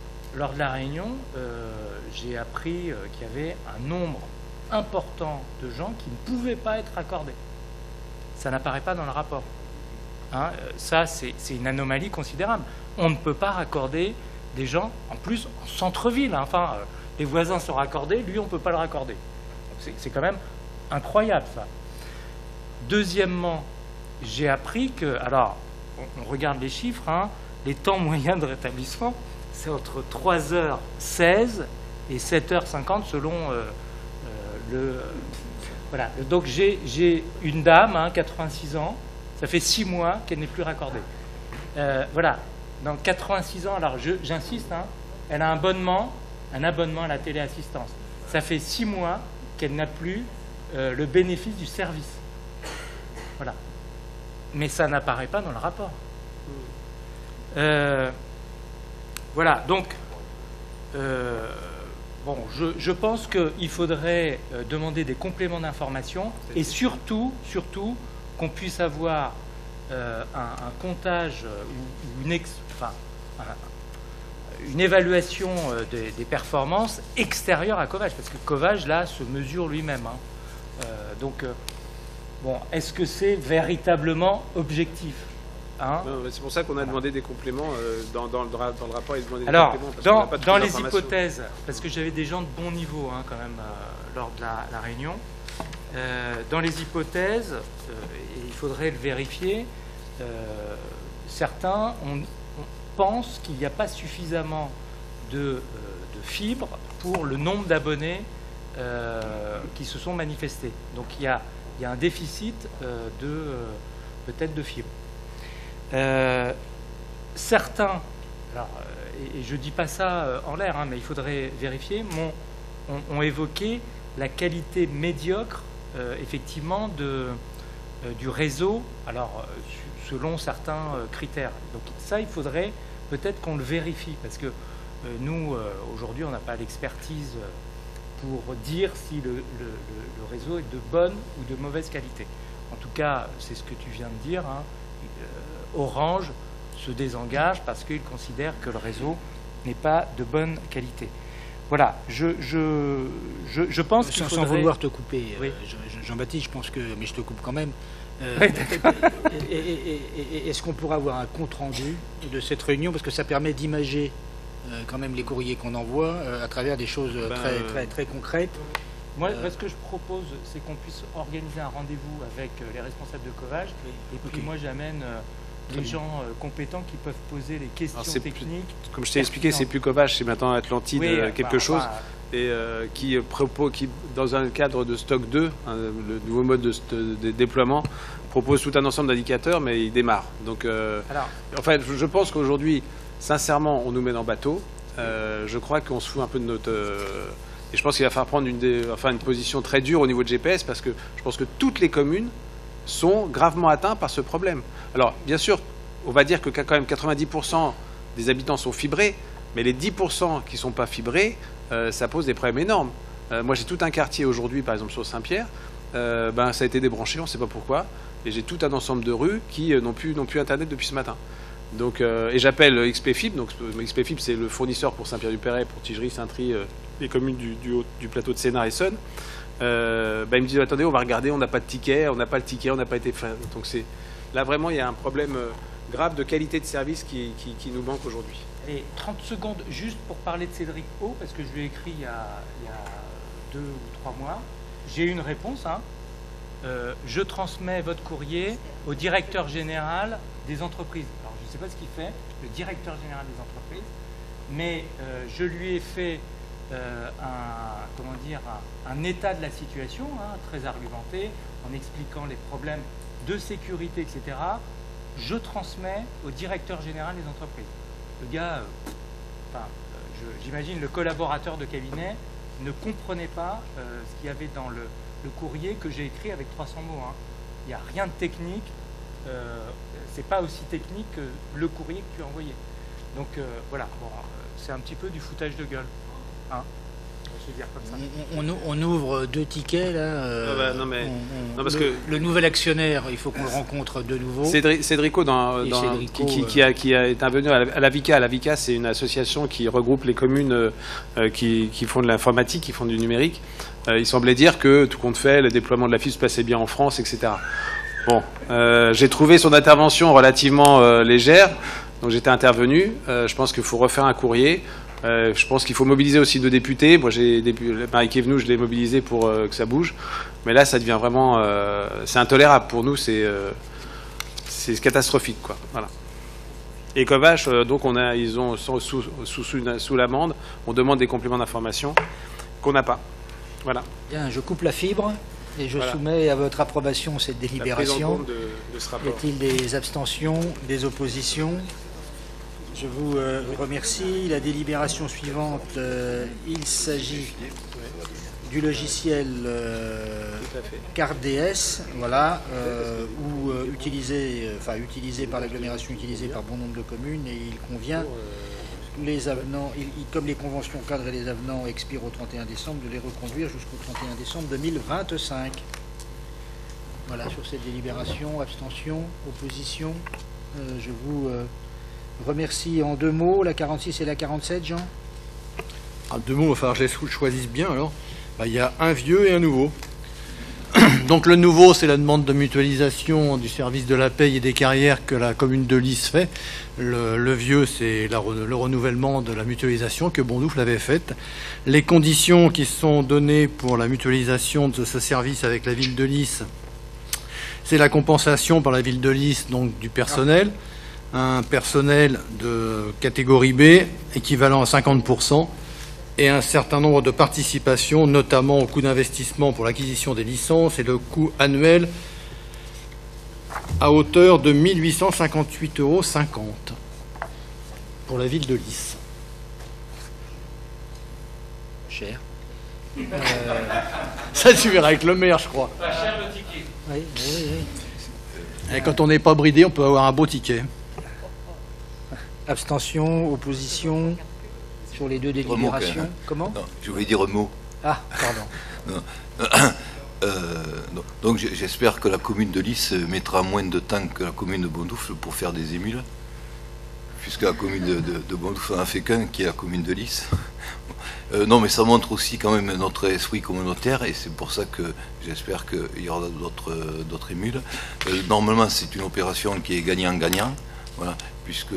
j'ai appris qu'il y avait un nombre important de gens qui ne pouvaient pas être raccordés. Ça n'apparaît pas dans le rapport. Hein, ça, c'est une anomalie considérable. On ne peut pas raccorder des gens, en plus, en centre-ville. Hein. Enfin, les voisins sont raccordés, lui, on ne peut pas le raccorder. C'est quand même incroyable, ça. Deuxièmement, j'ai appris que... Alors, on regarde les chiffres, hein, les temps moyens de rétablissement, c'est entre 3h16 et 7h50 selon voilà. Donc j'ai une dame, hein, 86 ans, ça fait 6 mois qu'elle n'est plus raccordée. Voilà, dans 86 ans, alors j'insiste, hein, elle a un abonnement à la téléassistance. Ça fait 6 mois qu'elle n'a plus le bénéfice du service. Voilà. Mais ça n'apparaît pas dans le rapport. Voilà, donc, bon, je pense qu'il faudrait demander des compléments d'information et surtout qu'on puisse avoir un comptage ou une évaluation des performances extérieures à Covage, parce que Covage, là, se mesure lui-même. Hein. Donc, bon, est-ce que c'est véritablement objectif? Hein? C'est pour ça qu'on a demandé des compléments dans le rapport. Alors, dans les hypothèses, parce que j'avais des gens de bon niveau hein, quand même lors de la réunion, dans les hypothèses, et il faudrait le vérifier, certains pensent qu'il n'y a pas suffisamment de fibres pour le nombre d'abonnés qui se sont manifestés. Donc il y a un déficit peut-être de fibres. Certains, alors, et je ne dis pas ça en l'air, hein, mais il faudrait vérifier, ont évoqué la qualité médiocre, effectivement, du réseau, alors selon certains critères. Donc ça, il faudrait peut-être qu'on le vérifie, parce que nous, aujourd'hui, on n'a pas l'expertise pour dire si le réseau est de bonne ou de mauvaise qualité. En tout cas, c'est ce que tu viens de dire, hein. Orange se désengage parce qu'il considère que le réseau n'est pas de bonne qualité. Voilà, je pense qu'il faudrait... Sans vouloir te couper, oui. Jean-Baptiste, je pense que... Mais je te coupe quand même. Est-ce qu'on pourra avoir un compte-rendu de cette réunion? Parce que ça permet d'imager quand même les courriers qu'on envoie à travers des choses très concrètes. Moi, ce que je propose, c'est qu'on puisse organiser un rendez-vous avec les responsables de Covage. Et puis moi, j'amène... les gens compétents qui peuvent poser les questions techniques. Comme je t'ai expliqué, c'est plus Covage, c'est maintenant Atlantide quelque chose, et qui, dans un cadre de stock 2, le nouveau mode de déploiement, propose tout un ensemble d'indicateurs, mais il démarre. Donc, en fait, je pense qu'aujourd'hui, sincèrement, on nous met dans bateau. Je crois qu'on se fout un peu de notre... et je pense qu'il va falloir prendre une position très dure au niveau de GPS, parce que je pense que toutes les communes sont gravement atteints par ce problème. Alors, bien sûr, on va dire que quand même 90% des habitants sont fibrés, mais les 10% qui ne sont pas fibrés, ça pose des problèmes énormes. Moi, j'ai tout un quartier aujourd'hui, par exemple sur Saint-Pierre, ça a été débranché, on ne sait pas pourquoi, et j'ai tout un ensemble de rues qui n'ont plus Internet depuis ce matin. Donc, et j'appelle XP-Fibre. Donc, XP-Fibre, c'est le fournisseur pour Saint-Pierre-du-Perret, pour Tigerie, Saint-Try, les communes du plateau de Sénart et Essonne. Ils me disent, attendez, on va regarder, on n'a pas de ticket, on n'a pas le ticket, on n'a pas été... Donc là, vraiment, il y a un problème grave de qualité de service qui nous manque aujourd'hui. Et 30 secondes juste pour parler de Cédric O, parce que je lui ai écrit il y a 2 ou 3 mois. J'ai eu une réponse. Je transmets votre courrier au directeur général des entreprises. Alors, je ne sais pas ce qu'il fait, le directeur général des entreprises, mais je lui ai fait un état de la situation, très argumenté, en expliquant les problèmes de sécurité, etc. Je transmets au directeur général des entreprises. Le gars, j'imagine le collaborateur de cabinet ne comprenait pas ce qu'il y avait dans le courrier que j'ai écrit avec 300 mots. Il n'y a rien de technique, c'est pas aussi technique que le courrier que tu as envoyé. Donc voilà, c'est un petit peu du foutage de gueule. On va se dire comme ça. On ouvre 2 tickets là. Parce que le nouvel actionnaire, il faut qu'on le rencontre de nouveau. Cédrico, qui est intervenu à l'AVICA. L'AVICA, c'est une association qui regroupe les communes qui font de l'informatique, qui font du numérique. Il semblait dire que tout compte fait, le déploiement de la fibre se passait bien en France, etc. Bon, j'ai trouvé son intervention relativement légère, donc j'étais intervenu. Je pense qu'il faut refaire un courrier. Je pense qu'il faut mobiliser aussi 2 députés. Moi, Marie Quévenoux, je l'ai mobilisé pour que ça bouge. Mais là, ça devient vraiment... c'est intolérable. Pour nous, c'est catastrophique, quoi. Voilà. Et Covache, donc, ils ont sous l'amende, on demande des compléments d'information qu'on n'a pas. Voilà. Bien, je coupe la fibre et je soumets à votre approbation cette délibération. De ce rapport. Y a-t-il des abstentions, des oppositions? Je vous remercie. La délibération suivante, il s'agit du logiciel CartDS, voilà, utilisé par l'agglomération, utilisé par bon nombre de communes, et il convient, les avenants, comme les conventions cadres et les avenants expirent au 31 décembre, de les reconduire jusqu'au 31 décembre 2025. Voilà, sur cette délibération, abstention, opposition, je vous... remercie en 2 mots, la 46 et la 47, Jean. En 2 mots, il va falloir que je les choisisse bien alors. Il y a un vieux et un nouveau. Donc le nouveau, c'est la demande de mutualisation du service de la paye et des carrières que la commune de Lys fait. Le vieux, c'est le renouvellement de la mutualisation que Bondoufle avait faite. Les conditions qui sont données pour la mutualisation de ce service avec la ville de Lys, c'est la compensation par la ville de Lys donc du personnel. Un personnel de catégorie B, équivalent à 50%, et un certain nombre de participations, notamment au coût d'investissement pour l'acquisition des licences et le coût annuel à hauteur de 1 858,50 € pour la ville de Lys. Cher. Ça suffira avec le maire, je crois. Pas cher le ticket. Oui. Et quand on n'est pas bridé, on peut avoir un beau ticket. Abstention, opposition sur les 2 délibérations. Comment? Non, je voulais dire un mot. Ah, pardon. Donc j'espère que la commune de Lys mettra moins de temps que la commune de Bondoufle pour faire des émules, puisque la commune de Bondoufle n'en a fait qu'un, qui est la commune de Lys. Non, mais ça montre aussi quand même notre esprit communautaire, et c'est pour ça que j'espère qu'il y aura d'autres émules. Normalement, c'est une opération qui est gagnant-gagnant, voilà, puisque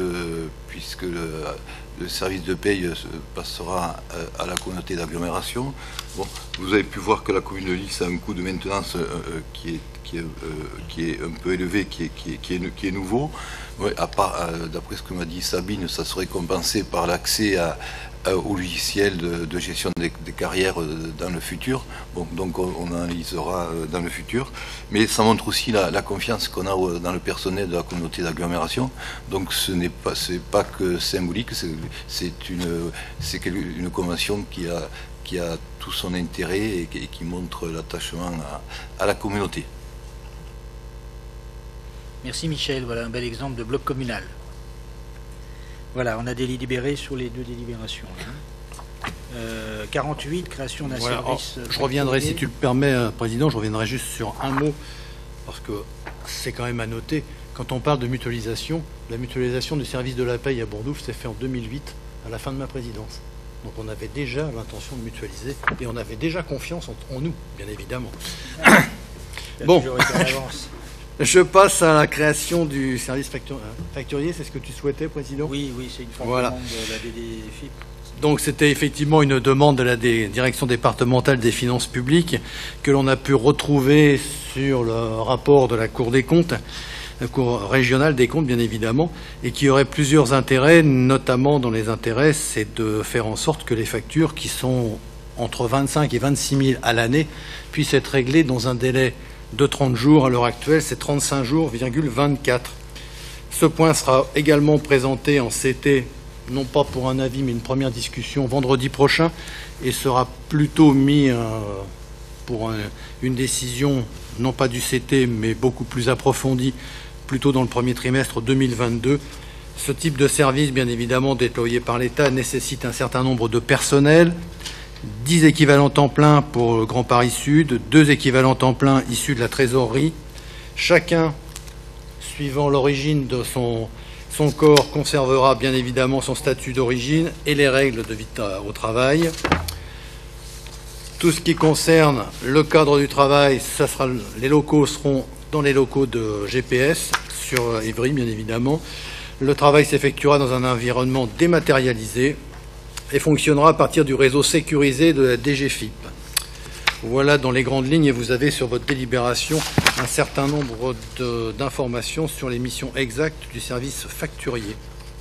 le service de paye passera à la communauté d'agglomération. Bon, vous avez pu voir que la commune de Lys a un coût de maintenance qui est un peu élevé, qui est nouveau. Ouais, d'après ce que m'a dit Sabine, ça serait compensé par l'accès au logiciel de gestion des carrières dans le futur. Bon, donc on analysera dans le futur. Mais ça montre aussi la confiance qu'on a dans le personnel de la communauté d'agglomération. Donc ce n'est pas que symbolique, c'est une convention qui a tout son intérêt et qui montre l'attachement à la communauté. Merci Michel, voilà un bel exemple de bloc communal. Voilà, on a délibéré sur les deux délibérations. 48, création d'un service. Je reviendrai, si tu le permets, Président, je reviendrai juste sur un mot, parce que c'est quand même à noter. Quand on parle de mutualisation, la mutualisation du service de la paye à Bourdouf s'est fait en 2008, à la fin de ma présidence. Donc on avait déjà l'intention de mutualiser, et on avait déjà confiance en nous, bien évidemment. Bon, je passe à la création du service facturier. C'est ce que tu souhaitais, Président? Oui, c'est une forme de demande de la DDFIP. Donc c'était effectivement une demande de la Direction départementale des finances publiques que l'on a pu retrouver sur le rapport de la Cour des comptes, la Cour régionale des comptes bien évidemment, et qui aurait plusieurs intérêts, notamment dans les intérêts, c'est de faire en sorte que les factures qui sont entre 25 et 26 000 à l'année puissent être réglées dans un délai de 30 jours. À l'heure actuelle, c'est 35 jours,24. Ce point sera également présenté en CT, non pas pour un avis, mais une première discussion vendredi prochain, et sera plutôt mis pour une décision, non pas du CT, mais beaucoup plus approfondie, plutôt dans le premier trimestre 2022. Ce type de service, bien évidemment, déployé par l'État, nécessite un certain nombre de personnels. 10 équivalents temps plein pour le Grand Paris Sud, 2 équivalents temps plein issus de la trésorerie. Chacun, suivant l'origine de son corps, conservera bien évidemment son statut d'origine et les règles de vie au travail. Tout ce qui concerne le cadre du travail, les locaux seront dans les locaux de GPS, sur Évry bien évidemment. Le travail s'effectuera dans un environnement dématérialisé et fonctionnera à partir du réseau sécurisé de la DGFIP. Voilà dans les grandes lignes, et vous avez sur votre délibération un certain nombre d'informations sur les missions exactes du service facturier.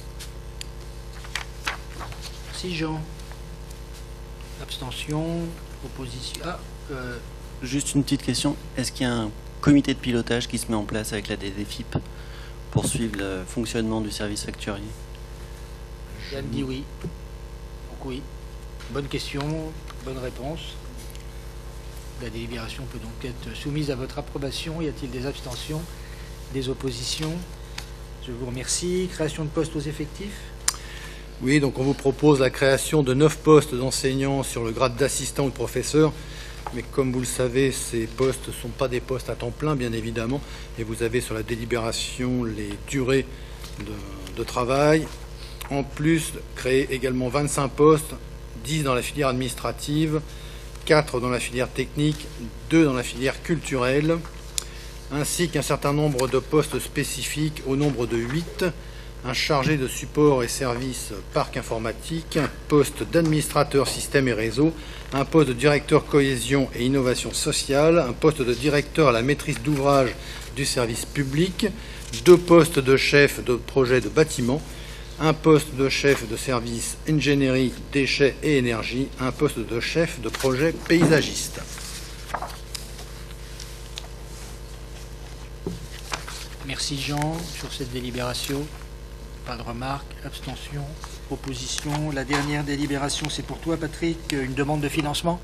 Merci Jean. Abstention, opposition. Juste une petite question. Est-ce qu'il y a un comité de pilotage qui se met en place avec la DDFIP pour suivre le fonctionnement du service facturier? Yann dit oui. Donc oui. Bonne question, bonne réponse. La délibération peut donc être soumise à votre approbation. Y a-t-il des abstentions, des oppositions? Je vous remercie. Création de postes aux effectifs? Oui, donc on vous propose la création de 9 postes d'enseignants sur le grade d'assistant ou de professeur. Mais comme vous le savez, ces postes ne sont pas des postes à temps plein, bien évidemment. Et vous avez sur la délibération les durées de travail. En plus, créer également 25 postes, 10 dans la filière administrative, 4 dans la filière technique, 2 dans la filière culturelle, ainsi qu'un certain nombre de postes spécifiques au nombre de 8, un chargé de support et services parc informatique, un poste d'administrateur système et réseau, un poste de directeur cohésion et innovation sociale, un poste de directeur à la maîtrise d'ouvrage du service public, 2 postes de chef de projet de bâtiment, un poste de chef de service ingénierie, déchets et énergie, un poste de chef de projet paysagiste. Merci Jean sur cette délibération. Pas de remarques, abstention, opposition. La dernière délibération, c'est pour toi Patrick, une demande de financement?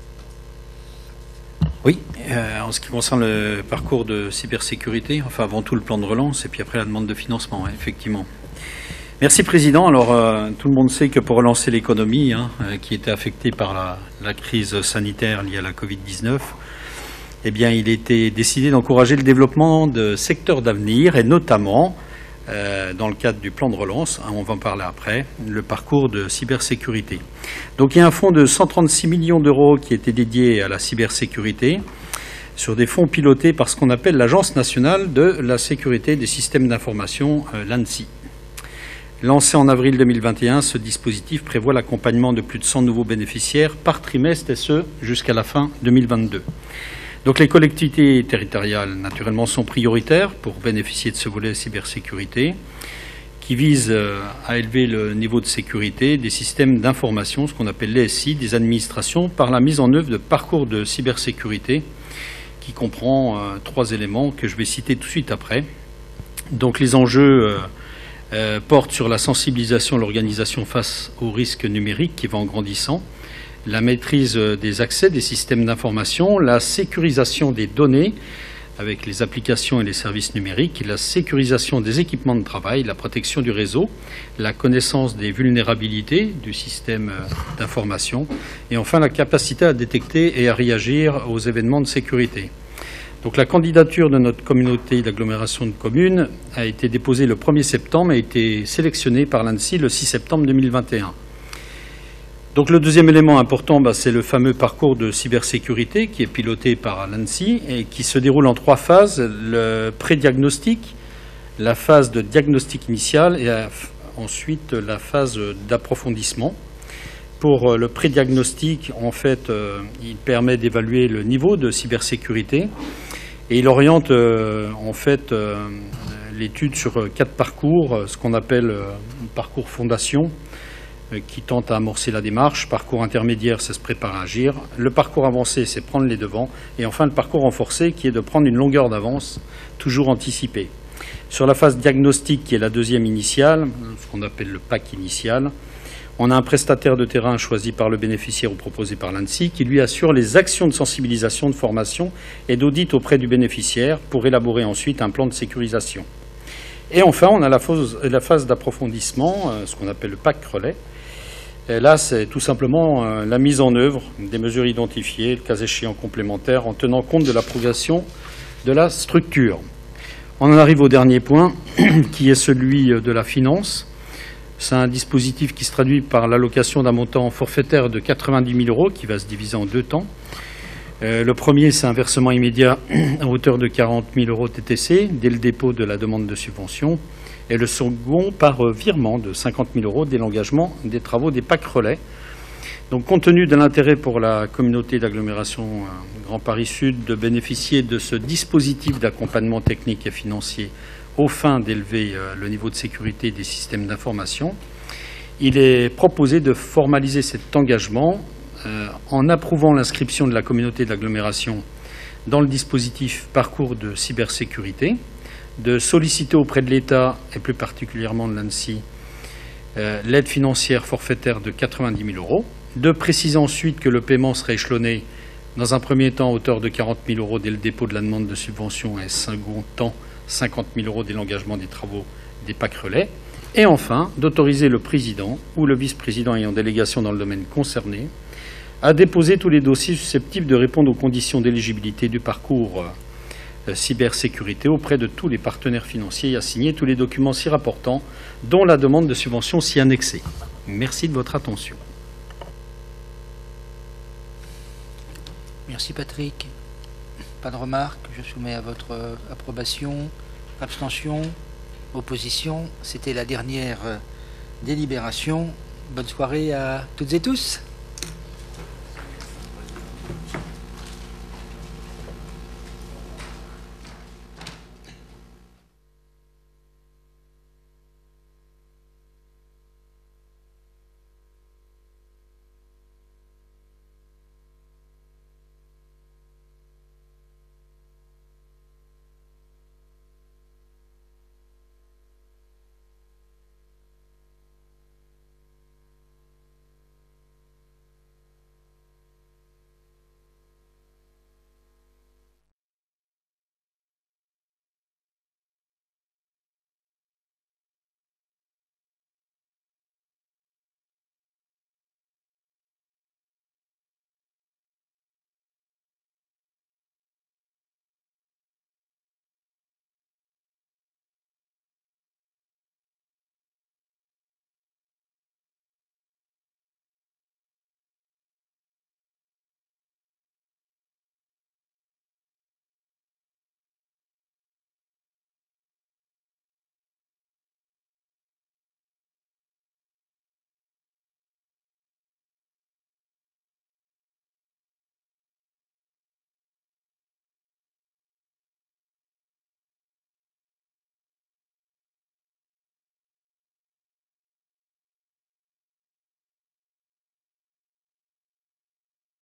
Oui, en ce qui concerne le parcours de cybersécurité, enfin avant tout le plan de relance et puis après la demande de financement, ouais, effectivement. Merci Président. Alors tout le monde sait que pour relancer l'économie, qui était affectée par la crise sanitaire liée à la Covid-19, eh bien il était décidé d'encourager le développement de secteurs d'avenir et notamment, dans le cadre du plan de relance, on va en parler après, le parcours de cybersécurité. Donc il y a un fonds de 136 millions d'euros qui était dédié à la cybersécurité sur des fonds pilotés par ce qu'on appelle l'Agence nationale de la sécurité des systèmes d'information, l'ANSSI. Lancé en avril 2021, ce dispositif prévoit l'accompagnement de plus de 100 nouveaux bénéficiaires par trimestre, et ce, jusqu'à la fin 2022. Donc les collectivités territoriales, naturellement, sont prioritaires pour bénéficier de ce volet cybersécurité qui vise à élever le niveau de sécurité des systèmes d'information, ce qu'on appelle les SI, des administrations, par la mise en œuvre de parcours de cybersécurité qui comprend 3 éléments que je vais citer tout de suite après. Donc les enjeux portent sur la sensibilisation de l'organisation face aux risques numériques qui va en grandissant, la maîtrise des accès des systèmes d'information, la sécurisation des données, avec les applications et les services numériques, la sécurisation des équipements de travail, la protection du réseau, la connaissance des vulnérabilités du système d'information et enfin la capacité à détecter et à réagir aux événements de sécurité. Donc la candidature de notre communauté d'agglomération de communes a été déposée le 1er septembre et a été sélectionnée par l'ANSSI le 6 septembre 2021. Donc le deuxième élément important, c'est le fameux parcours de cybersécurité qui est piloté par l'ANSSI et qui se déroule en 3 phases. Le pré-diagnostic, la phase de diagnostic initial et ensuite la phase d'approfondissement. Pour le pré-diagnostic, en fait, il permet d'évaluer le niveau de cybersécurité et il oriente en fait l'étude sur 4 parcours, ce qu'on appelle un parcours fondation, qui tente à amorcer la démarche. Parcours intermédiaire, c'est se préparer à agir. Le parcours avancé, c'est prendre les devants. Et enfin, le parcours renforcé, qui est de prendre une longueur d'avance, toujours anticipée. Sur la phase diagnostique, qui est la deuxième initiale, ce qu'on appelle le PAC initial, on a un prestataire de terrain choisi par le bénéficiaire ou proposé par l'ANSSI, qui lui assure les actions de sensibilisation, de formation et d'audit auprès du bénéficiaire pour élaborer ensuite un plan de sécurisation. Et enfin, on a la phase d'approfondissement, ce qu'on appelle le PAC relais. Et là, c'est tout simplement la mise en œuvre des mesures identifiées, le cas échéant complémentaires, en tenant compte de la progression de la structure. On en arrive au dernier point, qui est celui de la finance. C'est un dispositif qui se traduit par l'allocation d'un montant forfaitaire de 90 000 € qui va se diviser en 2 temps. Le premier, c'est un versement immédiat à hauteur de 40 000 € TTC dès le dépôt de la demande de subvention. Et le second par virement de 50 000 € dès l'engagement des travaux des PAC relais. Donc, compte tenu de l'intérêt pour la communauté d'agglomération Grand Paris Sud de bénéficier de ce dispositif d'accompagnement technique et financier aux fins d'élever le niveau de sécurité des systèmes d'information, il est proposé de formaliser cet engagement en approuvant l'inscription de la communauté d'agglomération dans le dispositif parcours de cybersécurité, de solliciter auprès de l'État, et plus particulièrement de l'ANSSI, l'aide financière forfaitaire de 90 000 €, de préciser ensuite que le paiement serait échelonné dans un premier temps à hauteur de 40 000 € dès le dépôt de la demande de subvention et second temps 50 000 € dès l'engagement des travaux des PAC relais, et enfin d'autoriser le président ou le vice-président ayant délégation dans le domaine concerné à déposer tous les dossiers susceptibles de répondre aux conditions d'éligibilité du parcours cybersécurité auprès de tous les partenaires financiers et à signer tous les documents s'y rapportant, dont la demande de subvention s'y annexée. Merci de votre attention. Merci Patrick. Pas de remarques, je soumets à votre approbation. Abstention, opposition. C'était la dernière délibération. Bonne soirée à toutes et tous.